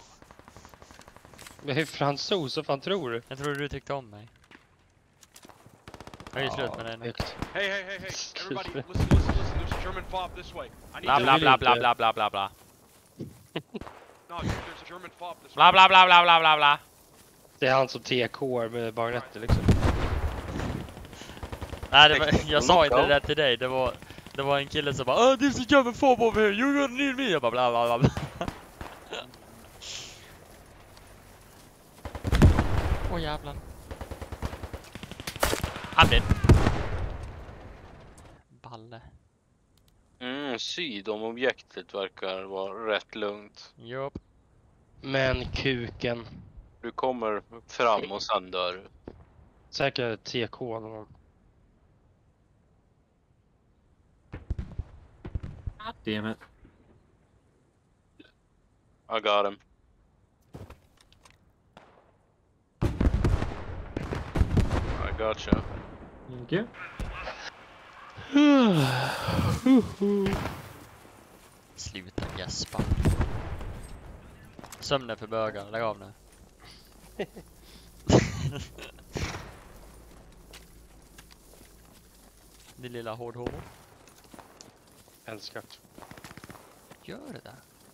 Men hur fransos, vad fan tror du? Jag tror du tyckte om mig. Jag är ju slut med dig nu. Högt. Hey, hey, hey, hey! Everybody, listen, listen, listen. There's a German fob this way. I need Bla to- bla bla bla bla bla bla bla. No, there's a German fob this way. Bla bla bla bla bla bla bla. Det är han som TK med bagnetter liksom. Nej, det var, jag sa inte det där till dig. Det var en kille som bara "Oh, this is German fob over here, you're gonna need me." Jag bara bla bla bla. Åh jävlar. Han dead. Balle. Syd om objektet verkar vara rätt lugnt. Jopp. Men kuken. Du kommer fram och sen dör du. Säkert TK eller någon. Damn it. I got him. I gotcha. Thank you. Sluta gäspa. Sömnen för bögar, lägg av nu. Din lilla hårdhomo. Älskat. Gör det där.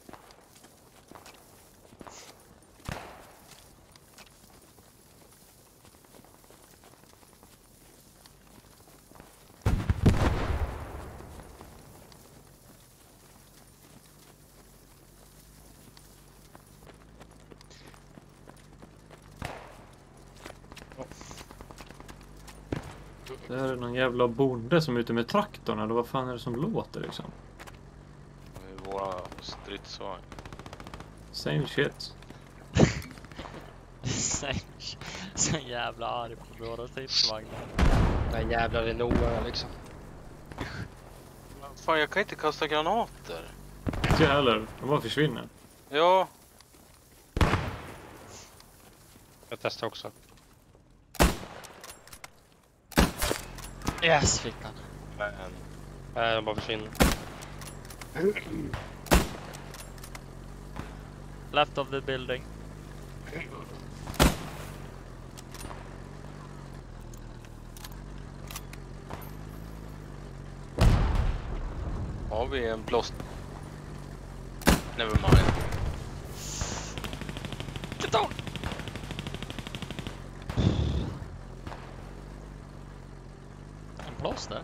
Det här är någon jävla bonde som är ute med traktorn, eller vad fan är det som låter liksom? Det är våra stridsvagn. Same shit. Så jävla arg på våra stridsvagnar. Den jävla Renaultarna liksom. Fan, jag kan inte kasta granater. Inte heller, de bara försvinner. Ja, Jag testar också. Yes, fick han. men Nej, de bara försvinner. Left of the building. har vi en blåst... Never mind. Get down! En plåster?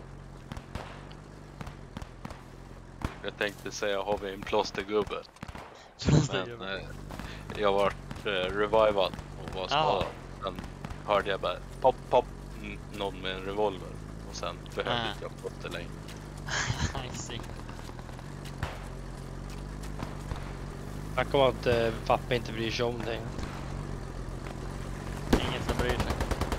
Jag tänkte säga, har vi en plåstergubbe? Men jag var revivad och var skadad. Sen hörde jag bara pop, pop, någon med en revolver. Och sen behövde inte jag plåster längre. I see. Snacka om att pappa inte bryr sig om dig. Ingen som bryr sig.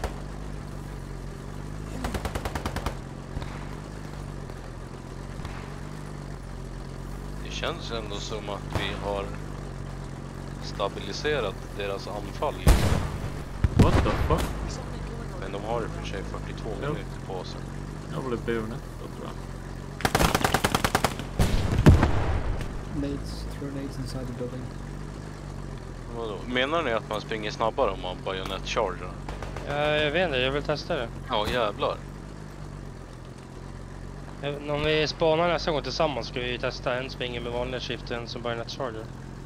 Det känns ändå som att vi har stabiliserat deras anfall. What the fuck? Men de har i och för sig 42 minuter på sig. Jag blev buren då, tror jag. Nades, throw nades inside the building. Vadå? Menar ni att man springer snabbare om man bajonett charger? Jag vet inte, jag vill testa det. Ja, jävlar. Om vi spanar nästa gång tillsammans ska vi testa. En springer med vanliga shift och en som bayonet charger.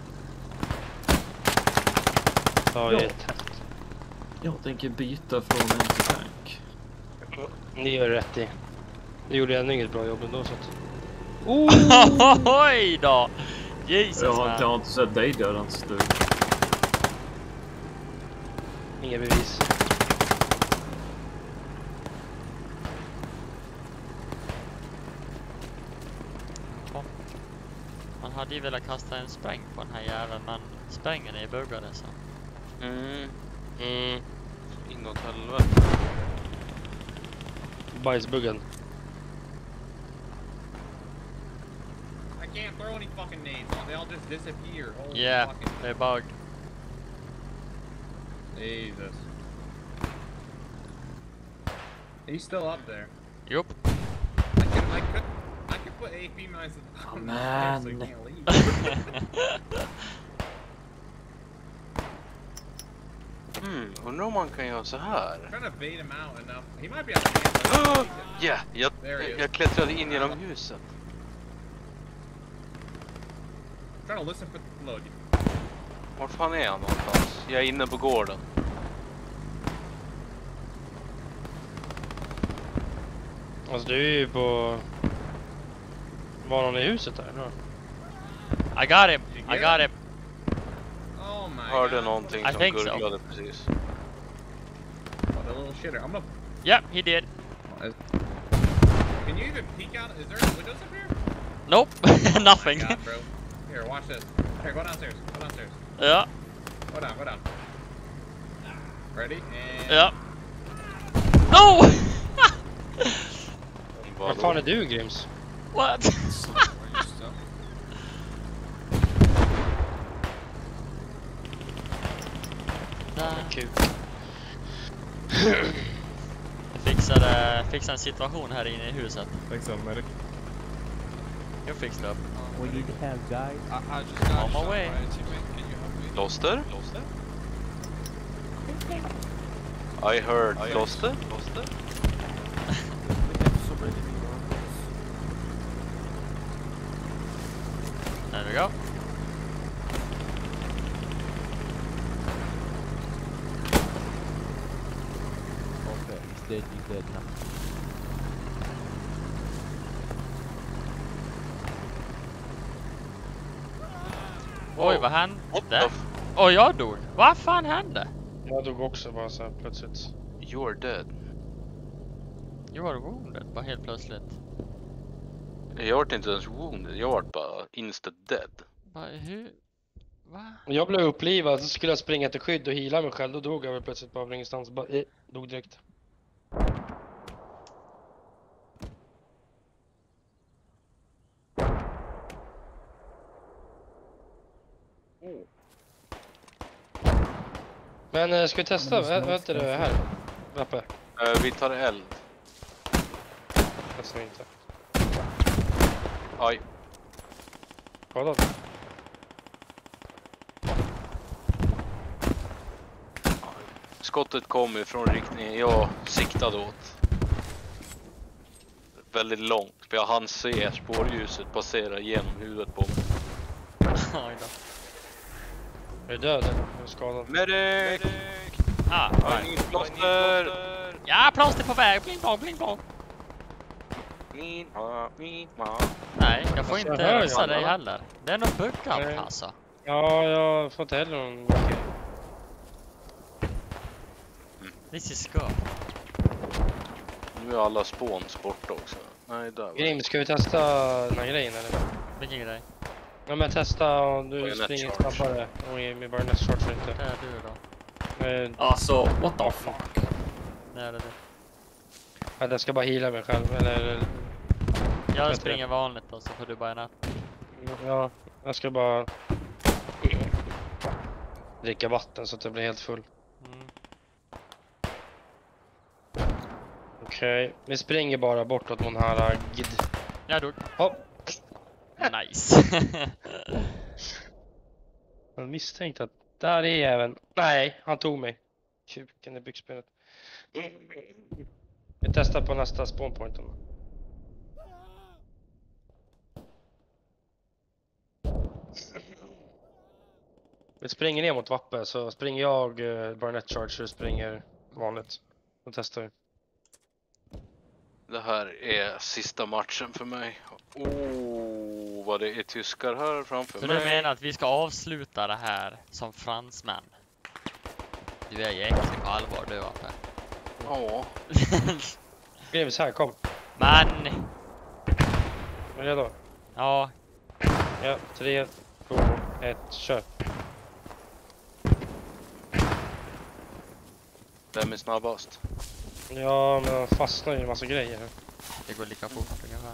Så har vi tätt. Jag tänker byta från en till tank. Ni gör rätt i. Det gjorde jag inget bra jobb ändå så att... Oj då! Jesus Jag man. har inte sett dig döda en stund. Inga bevis. Man hade ju velat kasta en spräng på den här jäveln, men sprängen är buggade så. Inåt helvete. Bajsbuggen. I can't throw any fucking nades. They all just disappear. Holy Yeah, fucking they're bugged. Jesus. He's still up there. Yup. I could put AP mines Oh, on man. so you can't leave. Undrar om man kan göra så här. I'm trying to bait him out enough. He might be able to Ja, jag klättrade in genom huset. I'm trying to listen for the load. Var fan är han någonstans? Jag är inne på gården. Alltså du är ju på... Var någon i huset där? Eller? I got him. I got him. Oh my Hörde god. någonting I som think so. gurglade precis. Oh, the little shitter. I'm gonna... Yep, he did. Can you even peek out? Is there windows up here? Nope, nothing. Oh my god, bro. Here, watch this. Here, go downstairs. Go downstairs. Ja, Go down, go down. Ready? And... ja. No! Var fan är du, Grims? What? Kul. Jag fixade en situation här inne i huset. Thanks, medic. Jag fixade upp. We need to have guys. I just got On my shot way. by a teammate. Can you help me? Loster? I heard Loster? There we go. Okay, he's dead now. Oj, vad hände? What the f- Oj, jag dog. Vad fan hände? Jag dog också bara så här plötsligt. You're dead. You were wounded, bara helt plötsligt. Jag vart inte ens wounded, jag vart bara instant dead. Bara, hur? Va? Jag blev upplivad, så skulle jag springa till skydd och heala mig själv. Då dog jag väl plötsligt bara av ingenstans. Bara, dog direkt. Men ska vi testa? Vänta det här. Rappe. Vi tar eld. Testar inte. Aj. Skadad. Skottet kom ifrån riktningen jag siktade åt. Väldigt långt, för jag hann se spårljuset passera genom huvudet på mig. Oj då. Är du död eller? Är du skadad? Medic! Ah, I right. need plåster! Ja, plåster på väg. Bling blong, bling blong. Nej, jag får Alltså, jag inte hör ju rösta dig alla. heller. Det är nog buggat Nej. alltså. Ja, jag får inte heller någon... This is good. Nu är alla spawns borta också. Nej, där var det. Grim, ska vi testa den här grejen eller? Vilken grej? Ja men testa om du Bayonet springer charge. snabbare. Och med Bayonet charge eller inte. Det är du då. Alltså, what the fuck? Det är det du. Ja, jag ska bara heala mig själv. Eller, Jag Bättre. springer vanligt då, så får du bara natt. ja, jag ska bara dricka vatten så att jag blir helt full. Mm. Okej, vi springer bara bortåt mot den här gid. Jag dog. Hopp. Nice. Jag misstänkte att där är även... Nej, han tog mig. Kuken i byxbenet. Vi testar på nästa spawnpointen. Vi springer ner mot Vappe, så springer jag Bayonet charge och springer vanligt. Då testar vi. Det här är sista matchen för mig. Vad det är tyskar här framför Så mig. du menar att vi ska avsluta det här som fransmän? Du är jäkligt på allvar du, Vappe. Ja. Grims här, kom. Men, Är du redo? ja, Ja, 3, 2, 1, kör. Vem är snabbast? Ja, men jag fastnar ju i en massa grejer. det går lika fort ungefär.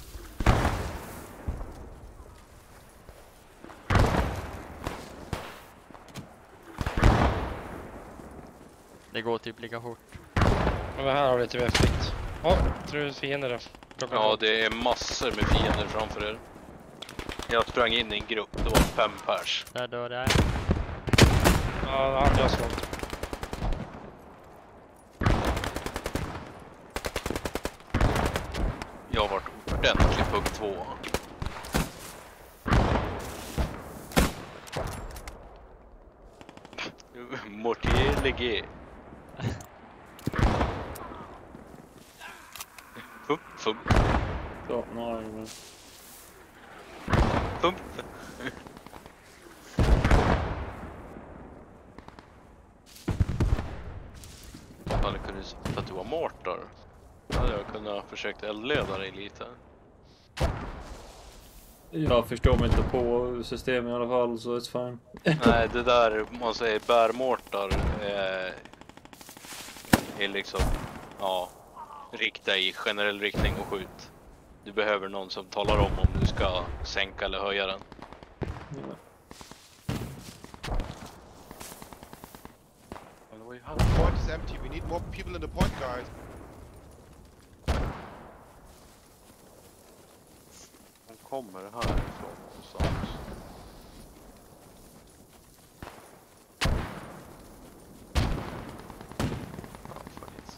Det går typ lika fort. Men här har vi lite mer fritt. Ja, tror du fiender då? plocka Ja, bort. det är massor med fiender framför er. Jag sprang in i en grupp, det var 5 pers. Där dör jag. Ja, han jag slått. Jag har varit ordentligt hugg 2. Mortier Legé. Fump, fump, Ja, nej, men... fump. Jag hade kunnat sagt att du var mortar. Då hade jag kunnat försökt eldleda dig lite. Jag förstår mig inte på systemet i alla fall, så it's fine. Nej, det där man säger bärmårtar är liksom, ja, rikta i generell riktning och skjut. Du behöver någon som talar om du ska sänka eller höja den. Ja. The point is empty. We need more people in the point, guys. De kommer härifrån någonstans. Ja, faktiskt.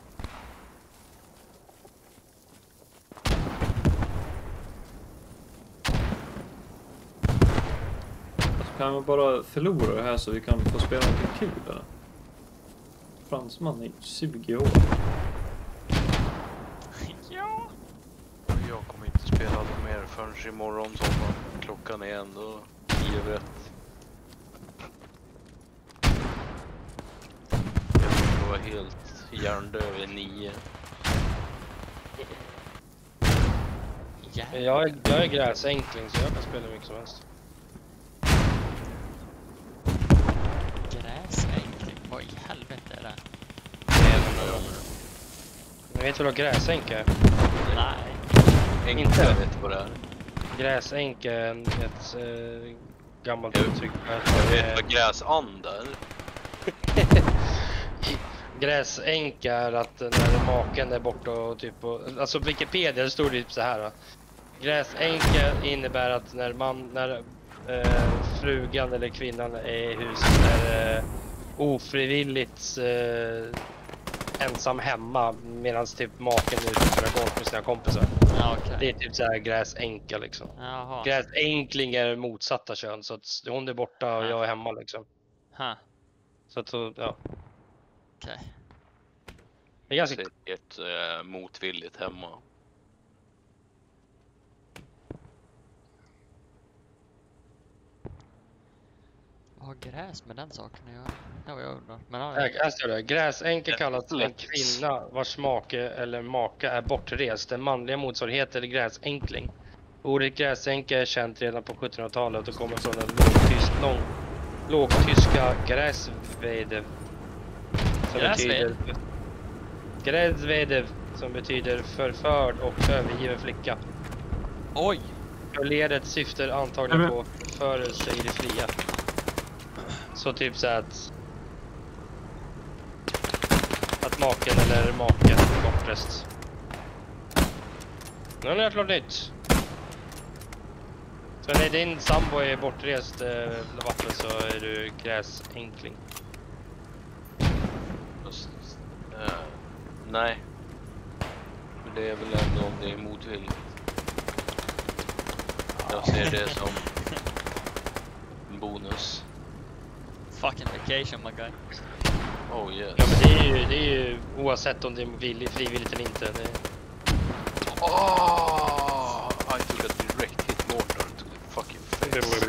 Kan vi bara förlora det här så vi kan få spela lite kul eller? Fransman är 20 år. Ja. Jag kommer inte spela mer förrän imorgon sommar. Klockan är ändå 10:01. Jag kommer vara helt hjärndöd vid 9. Jävlar. Jag är gräsänkling så jag kan spela mycket som helst. Gräsänkling. Vad i helvete är det? Jag vet väl vad gräsänka är? Nej. Inte. Jag vet vad det är. Gräsänka är ett gammalt Jo. uttryck. Jag vet vad gräsand är. Gräsänka är att när maken är borta och typ... Alltså på Wikipedia står det typ så här. Då. Gräsänka innebär att när frugan eller kvinnan är i huset är ofrivilligt ensam hemma medan typ maken är ute och spelar golf med sina kompisar. Ja, okej. Det är typ så här gräsänka liksom. Jaha. Gräsänkling är motsatta kön så att hon är borta och jag är hemma liksom. Ha. Så att ja. Okej. Det är ganska Säkert motvilligt hemma. Vad har gräs med den saken att göra? Det var jag undrar. Men ja, Här står det. Gräsänka kallas en kvinna vars make eller maka är bortrest. Den manliga motsvarigheten är gräsänkling. Ordet gräsänka är känt redan på 1700-talet och kommer från den lågtyska gräsvedev. Gräsvedev som betyder förförd och övergiven flicka. oj! Ledet syftar antagligen på förförelse i det fria. Så typ så att maken eller maken är bortrest. Nu har jag lärt något nytt. Så när din sambo är bortrest vatten så är du gräsänkling. Nej. Men det är väl ändå om det är motvilligt. Jag ser det som en bonus. Fucking vacation my guy. Oh yes. Ja men det är ju oavsett om det är frivilligt eller inte. Det... Oh, I took a direct hit mortar to the fucking face.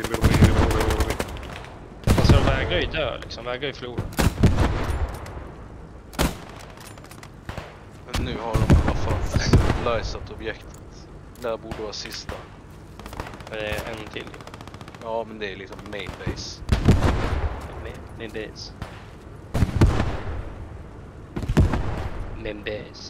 Alltså de vägrar ju dö liksom, vägrar ju förlora. Men nu har de i alla fall lysat objektet. Det här borde vara sista. Det är en till. Ja men det är liksom main base. Main base. Main base.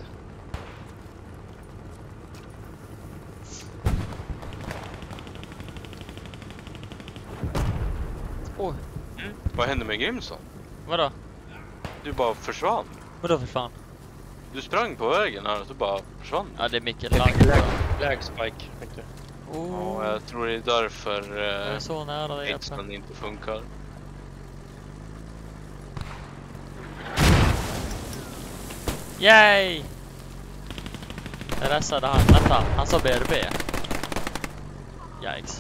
Oj. Vad hände med Grimson? Vadå? Du bara försvann. Vadå för fan? Du sprang på vägen här och så bara försvann. Ja, det är mycket Det lag. är lag spike. Oh, Ja, jag tror det är därför jag är så nära dig. Hitman inte funkar. Yay! Jag restade han. Vänta, han sa BRB. Yikes.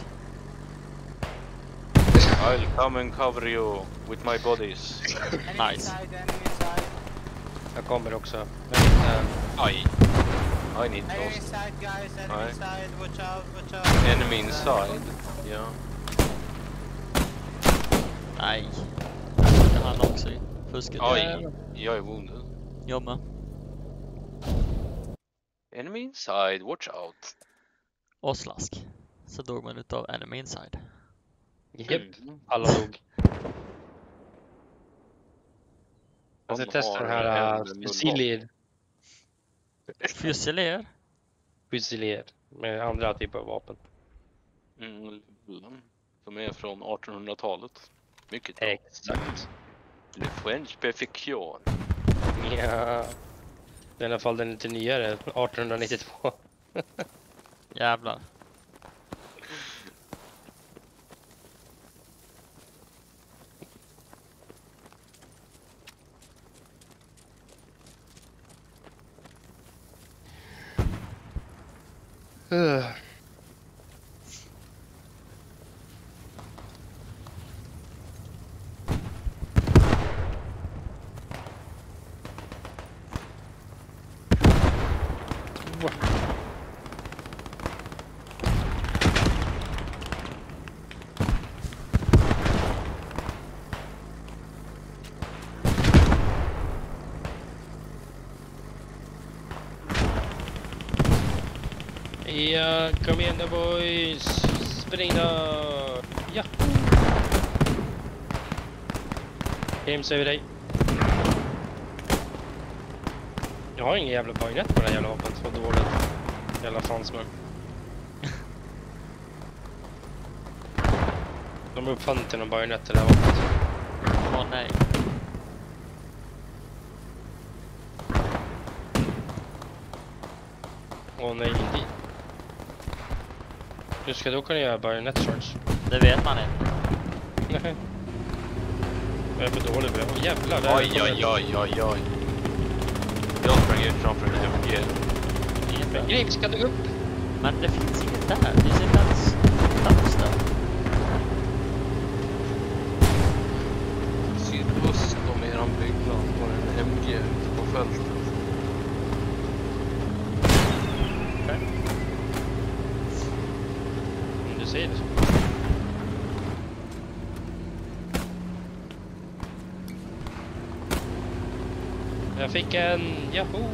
I'll come and cover you with my bodies. Nice. Jag kommer också. Aj. I need Enemy those. inside, guys. Enemy Aye. inside. Watch out, watch out. Enemy inside. Ja. Nej. Det han också i fusket. Aj. Jag är wounded. Jag med. Enemy inside, watch out. Och slask. Så dog man utav enemy inside. Japp, Mm. alla dog. Jag ska Han testa den har här en Fusilier. Fusilier. Fusilier. Med andra typer av vapen. Som är från 1800-talet. Mycket bra. Exakt. Le French Perfection. Ja. I alla fall den lite nyare. 1892. Jävlar. Ja, kom igen då boys. Spring då. Ja. James över dig. Jag har ingen jävla bajonett på det här jävla vapnet. Vad dåligt. Jävla fransmän. De uppfann inte någon bajonett till det här vapnet. Åh nej. Åh nej, inte. Hur ska du kunna göra bajonett charge? Det vet man inte. Nej. Jag är för dålig på det. Åh jävlar. Där Oj, oj, oj, oj, oj. Jag sprang ut framför en MG. Inget bra. Grip, ska du upp? Men det finns inget där. Det finns inte ens plats där. Sydöst om eran byggnad på en MG ute på fältet. Om du säger det så. Jag fick en Yahoo!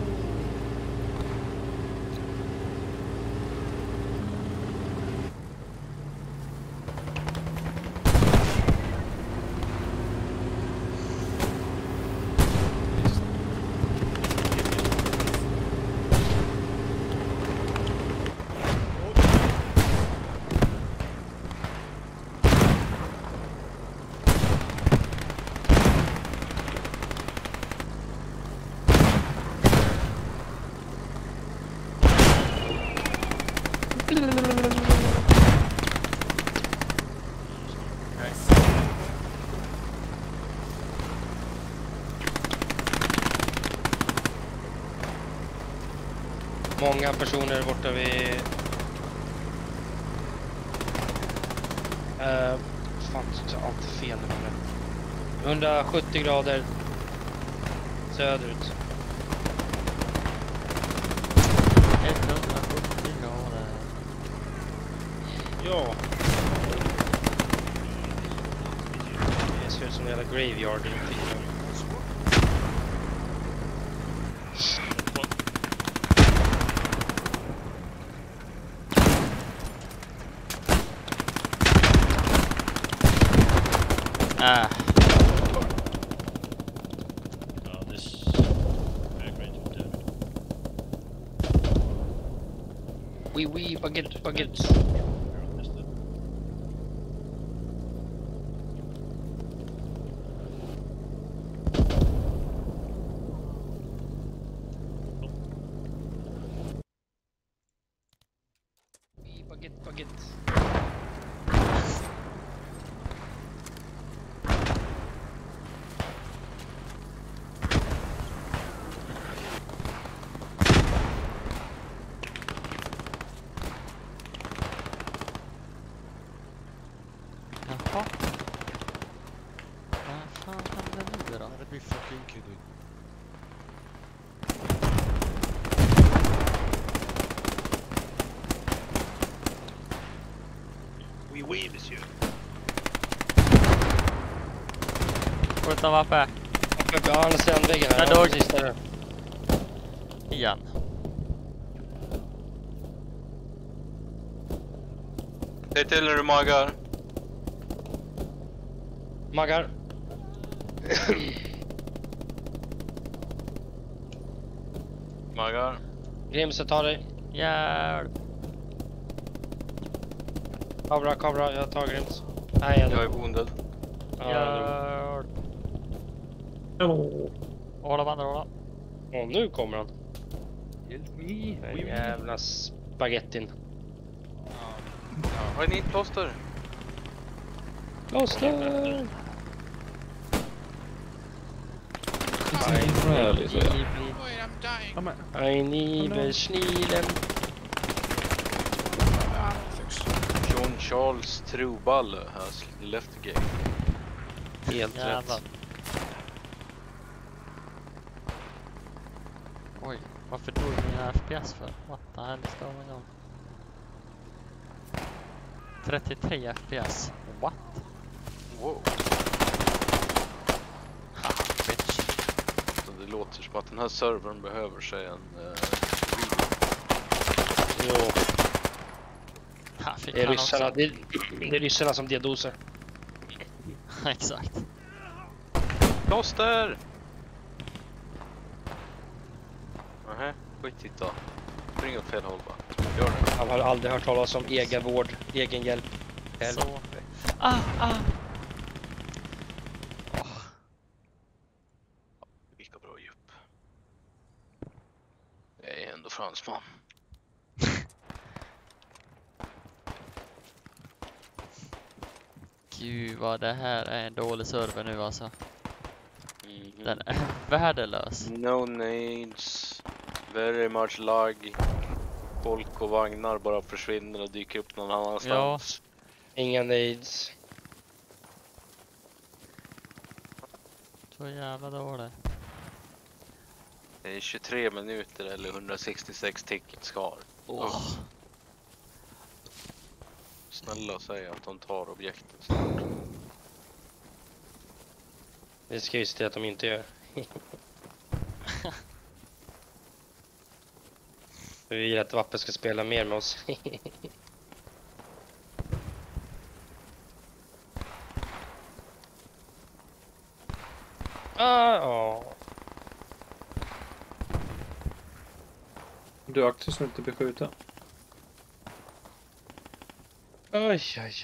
Många personer borta vid... fan, så allt fel nu. 170 grader söderut. 170 grader. Ja. Det ser ut som en jävla graveyard i filmen. Ah. Oui, baguette. fuck it. Jaha. Vad fan hände nu då? That'd be fucking kidding. Oui, oui, monsieur. Skjuta vapen. Ja, han är sandväggen här. Jag dog. Precis där. Igen. Säg till när du magar. Maggar. Magar. Grimse, ta dig. Hjälp. Kabra, jag tar Grims. Nej, Jag är wounded. Hjälp. Hålla bandrolla. Åh, nu kommer han. Help me. Den jävla spagettin. Har ni plåster? Plåster! Rally, så ja. Wait, I'm dying. Ein Iberschnielen. John Charles Truballe has left the game. Helt Jävlar. rätt. Oj, varför dog mina FPS för? What the hell is going on? 33 FPS. What? Wow. Ha, bitch. Så det låter som att den här servern behöver sig en Jo, Ha, fick det är han ryssarna, också. det är ryssarna som diadoser. Exakt. plåster! Nähä, skit då. Spring åt fel håll va? Gör det. Han har aldrig hört talas om egenvård, egen hjälp. Så. Ah. Vilka bra djup. Det är ändå fransman. Gud vad det här är en dålig server nu alltså. Mhm. Den är värdelös. No nades. Very much lag. Folk och vagnar bara försvinner och dyker upp någon annanstans. Inga nades. Så jävla dåligt. Det är 23 minuter eller 166 tickets kvar. Åh. Snälla säg att de tar objekten snart. Det ska ju se till att de inte gör. Vi vill att Vappe ska spela mer med oss. Ja. Du aktar så inte blir skjuten. Oj.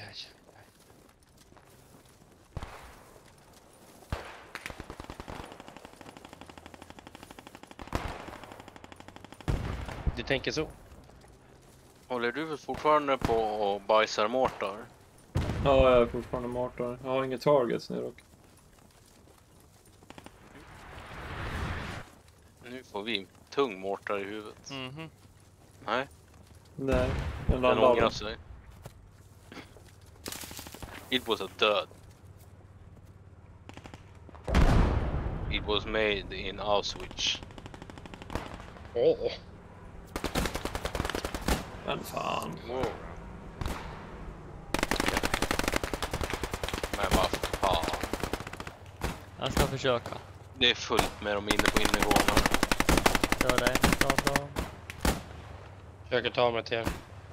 Du tänker så? Håller du fortfarande på och bajsar mortar? Ja, jag är fortfarande mortar. Jag har inget targets nu dock. Nu får vi tung mortar i huvudet. Mhm. Nej, Nej, den ångrar sig. It was a dud. It was made in Auschwitz. Åh. Men fan. Wow. Men vad fan. Jag ska försöka. Det är fullt med dem inne på innergården. Döda en utav dem. Försöker ta mig till er.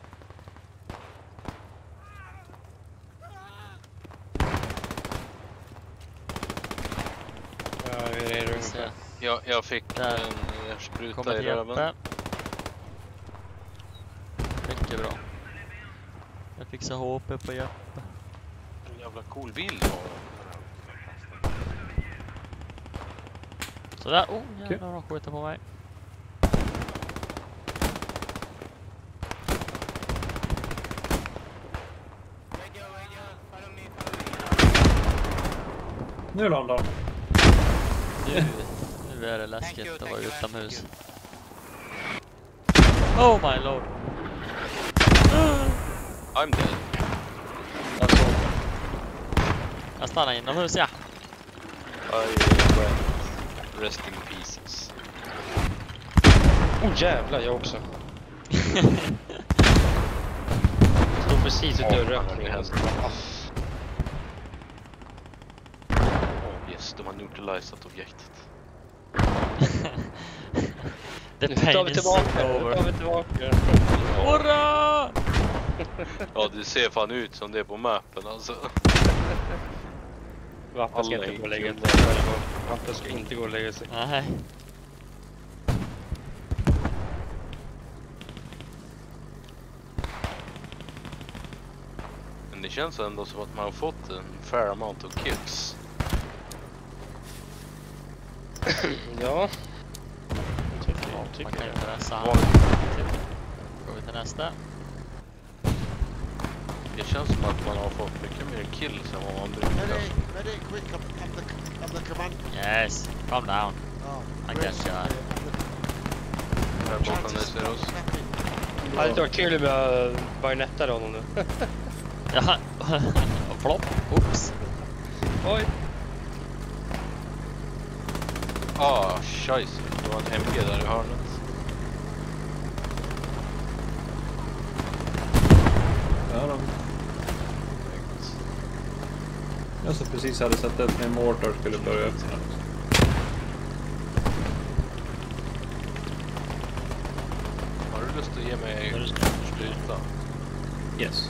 Ja, hur är det ungefär? Jag fick Där. en spruta Kommer i till röven. Jeppe. Mycket bra. Jag fixar HP på Jeppe. En jävla cool bild har jag. Sådär. Oh, jävlar, de skjuter på mig. Nu landar han. Nu är det läskigt att vara utomhus. Oh my lord. I'm dead. Jag stannar inomhus, ja. I went. Rest in pieces. Jävlar, jag också. Står precis i dörröppningen. Yes, de har neutralisat objektet. The Nu tar pain vi is tillbaka. over. Ja, Hurra! ja, det ser fan ut som det är på mappen alltså. Vappen ska Alla inte gå och är lägga kul. sig. Vappen ska inte gå och lägga sig. Nej. Men det känns ändå som att man har fått en fair amount of kills. Ja. Man kan ju pressa. Går vi till nästa. Det känns som att man har fått mycket mer kills än vad man brukar. Medic, quick, I'm the commander. Yes, calm down. Oh, I guess you are. Här bakom dig ser oss. Det hade inte varit kul om jag bajonettade honom nu. Ja. Flopp. Oops. Oj. Ah, scheisse. Det var en MG där i hörnet. Ja, de... Jag så precis hade sett att min mortar skulle börja öppna. Har du lust att ge mig spruta? Yes.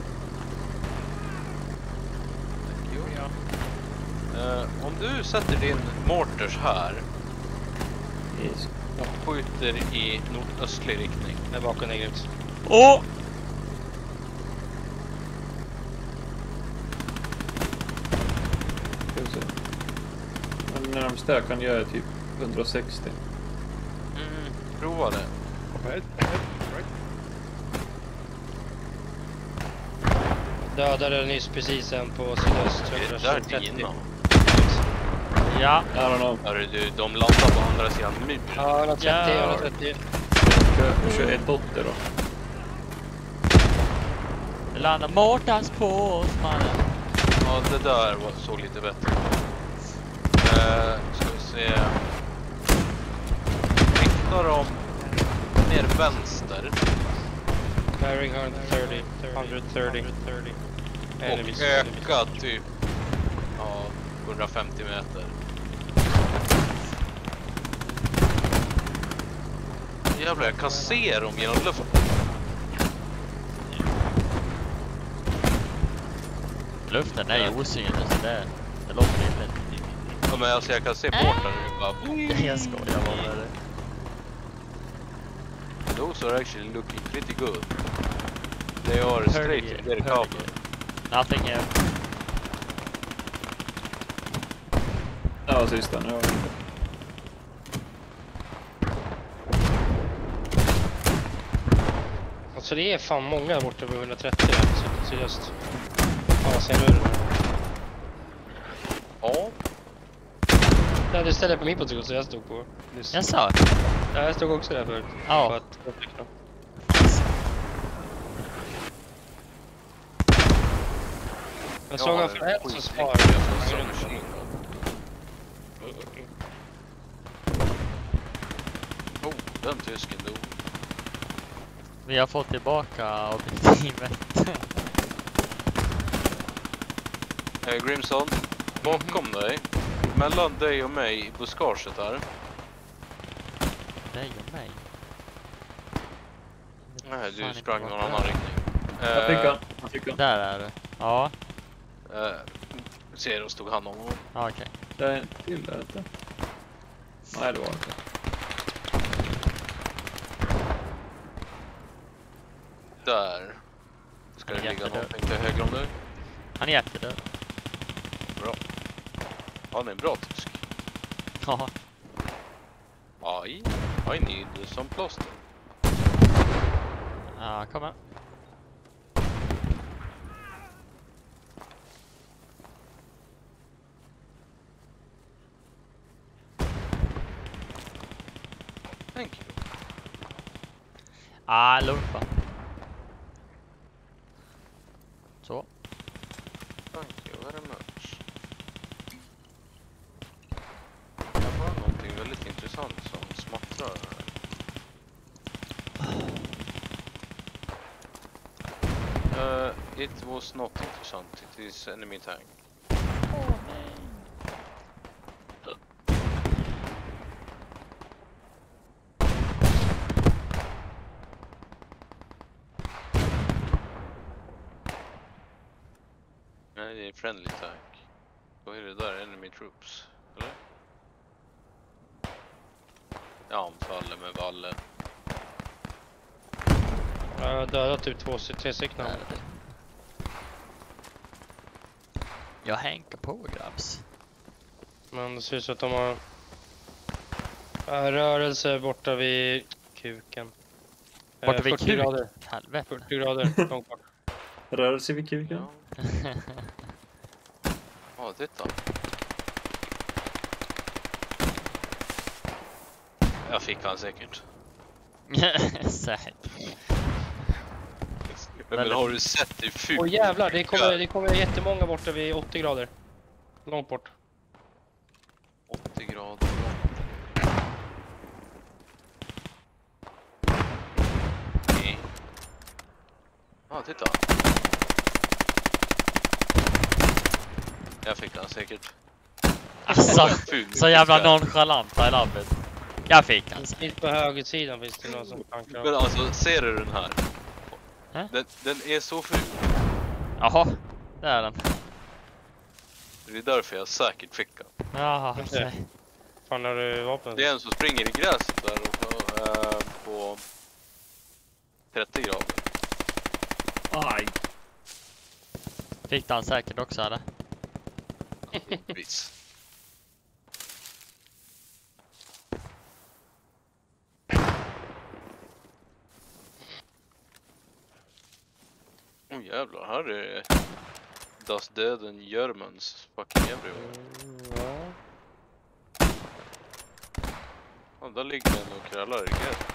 Jo, ja. Om du sätter din mortars här Yes. och skjuter i nordöstlig riktning. Där bakom är grymt. Åh! Ska vi se. Men närmast där kan jag typ 160. Prova det. Dödade nyss precis en på sydöst. Det är där dina. Ja. I don't know. Hörru du, de landar på andra sidan muren. Ja, 130. Jag kör 180 då. Det landar mortars på oss, mannen. Ja, det där såg lite bättre. Ska vi se. Riktar dem ner vänster. Bearing 130. 130. Och öka typ 150 meter. Jävlar, jag kan se dem genom luften. Luften är ju osynlig, så det låter rimligt. Ja, men alltså jag kan se bort där. Jag skojar bara med det. Those are actually looking pretty good. They are straight to their cover. Nothing here. Ja, sista nu. Alltså det är fan många borta på 130 sydöst. Ja, vad säger du? Ja. Ja, du ställde på min position så jag stod på nyss. Jag sa. Ja, jag stod också där förut. Ja. För att- Jag såg han från ett så svarade jag. Oh, den tysken dog. Vi har fått tillbaka objektivet. Grimson, bakom dig. Mellan dig och mig i buskaget här. Dig och mig. Nej, Fan, du sprang inte någon bort annan där. riktning. Jag fick han. Jag fick han. Där är det. Ja. Ser och stod han om. Ja, okej. Det är en till där inte. Nej, det var inte. Där. Ska det Han är ligga jättedöd. någonting till höger om dig? Han är jättedöd. Bra. Han är en bra tysk. Ja. I need some plåster. Ja, kom här. Thank you. Lugnt va? Så. Thank you very much. Det var någonting väldigt intressant som smattrar. It was not interessant. It is enemy tank. Nej, det är en friendly tank. Då är det där enemy troops, eller? Ja, anfaller med vallen. Jag dödade typ 2-3 stycken. Jag hänkar på grabs. Men det ser ut som att de har rörelse borta vid kuken. Borta vid 40 kuken? grader. Helvete. 40 grader långt bort. Rörelse vid kuken. Ja, titta. Jag fick han säkert. Säkert. Men har du sett det fult? Åh jävlar, det kommer jättemånga borta vid 80 grader. Långt bort. 80 grader. Okej. Ja, titta. Jag fick han säkert. Alltså, så jävla nonchalant, I love it. Jag fick han. Mitt på högersidan finns det någon som tankar. Men alltså, ser du den här? Den är så ful. Jaha, det är den. Det är därför jag säkert fick den. Jaha, okej. Fan, har du vapen? Det är en som springer i gräset där på 30 grader. Aj. Fick han säkert också, eller? Vis. Jävlar, här är Das Döden Germans fucking everywhere. Ja, där ligger den och krallar i gräset.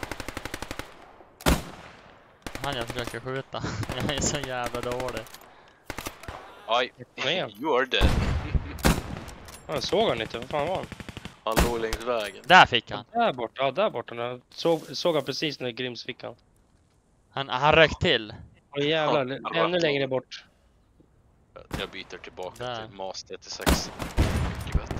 Han jag försöker skjuta. Jag är så jävla dålig. Aj, you are dead. Jag såg han inte, vad fan var han? Han låg längs vägen. Där fick han. Där borta, ja där borta. Såg han precis när Grims fick han. Han rökt till. Åh jävlar, ännu längre bort. Jag byter tillbaka där till Mas 36. Mycket bättre.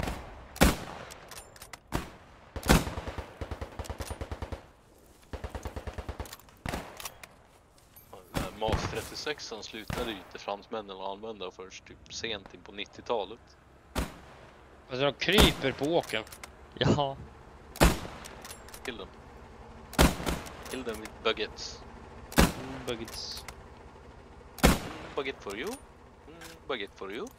Mas 36 slutade ju inte fransmännen att använda först typ sent in på 90-talet. Alltså de kryper på åken. Ja. Kill dem. Kill them with baguettes. Baguettes. Baguette for you. Baguette for you.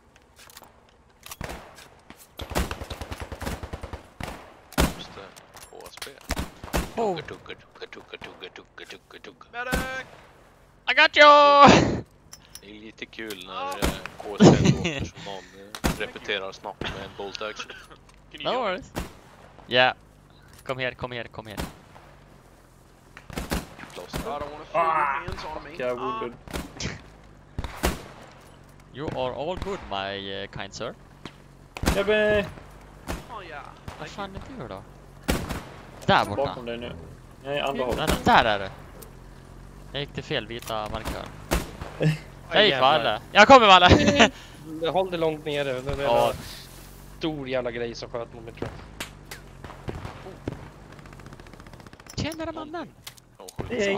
Just det. HSP. Oh. Tugga. Medic! I got you! Det är lite kul när KC låter som någon repeterar snabbt med en bolt action. No worries. Yeah. Kom här. Close. I don't want to feel your hands on me. Jag wounded. You are all good, my kind sir. Jabbe! Oh yeah. Vad fan är du då? Där borta. Bakom dig nu. Nej, andra hållet. Där är det. Jag gick till fel vita markör. Jag gick jävlar. Valle. Jag kommer Valle. Håll det långt nere. Det är Ja. en stor jävla grej som sköt mot mig tror jag. Tjenare mannen. Hej.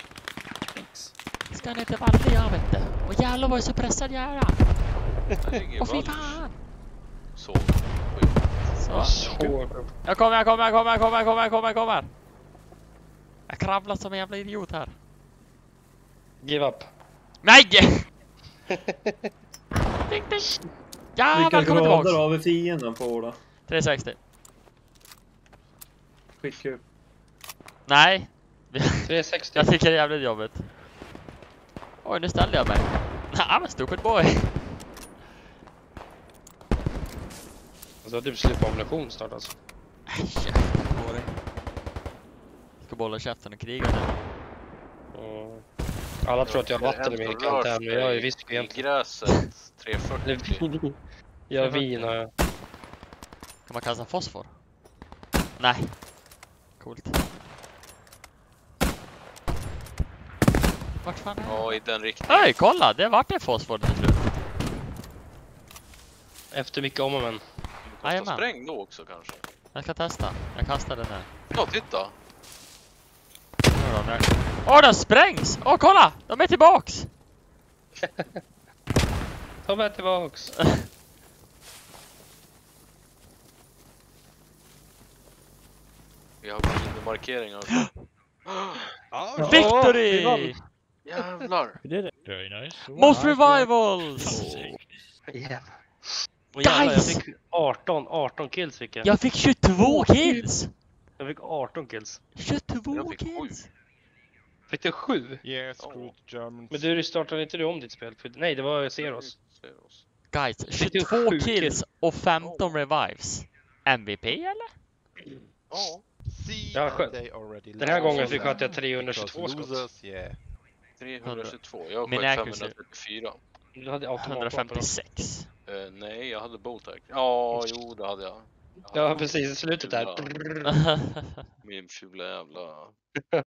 Ska ni till Valle, jag vet det. Och jävlar vad jag är så pressad jag är. Och fy fan. Så. Så. Jag kommer. Jag kravlar som en jävla idiot här. Give up. Nej! Ding. Ja, Vilka välkommen tillbaks. grader har vi fienden på då? 360. Skitkul. Nej. 360. Jag tycker det är jävligt jobbigt. Oj, nu ställde jag mig. I'm a stupid boy. Alltså typ släppa ammunition snart alltså. Ska bolla käften och kriga nu. Alla tror att jag har vatten i min kantän, men jag är whisky i egentligen. gräset Det är 340. vin. Jag har vin och... Kan man kasta fosfor? Nej. Coolt. Vart fan är det? Ja, i den riktningen. Hej, kolla! Det vart en fosfor till slut. Efter mycket om och men. Kostar Jajamän. spräng då också kanske. Jag ska testa. Jag kastar den här. Ja, titta. Åh, den sprängs! Åh, kolla! De är tillbaks! Ta mig tillbaks. Vi har markeringar också. Oh, Victory! Jävlar. We did it. Very nice. Most revivals! Yeah. Och jävlar, jag Guys! fick 18 kills fick jag. Jag fick 22 kills! Jag fick 18 kills. 22 Jag fick kills! Fick du 7? Yeah, screw the Germans. Men du startade inte du om ditt spel? Nej, det var Zeros. Guys, Fick du 22 7 kills och 15 revives. MVP eller? Ja. See, Ja, skönt. they already Den här lost. gången sköt jag 322 Because skott. losers, yeah. 322. Jag Min sköt accuracy. 534. Du hade automat. 156. Nej, jag hade Boltac. Ja, jo, det hade jag. Ja, precis. I slutet där. Min fula jävla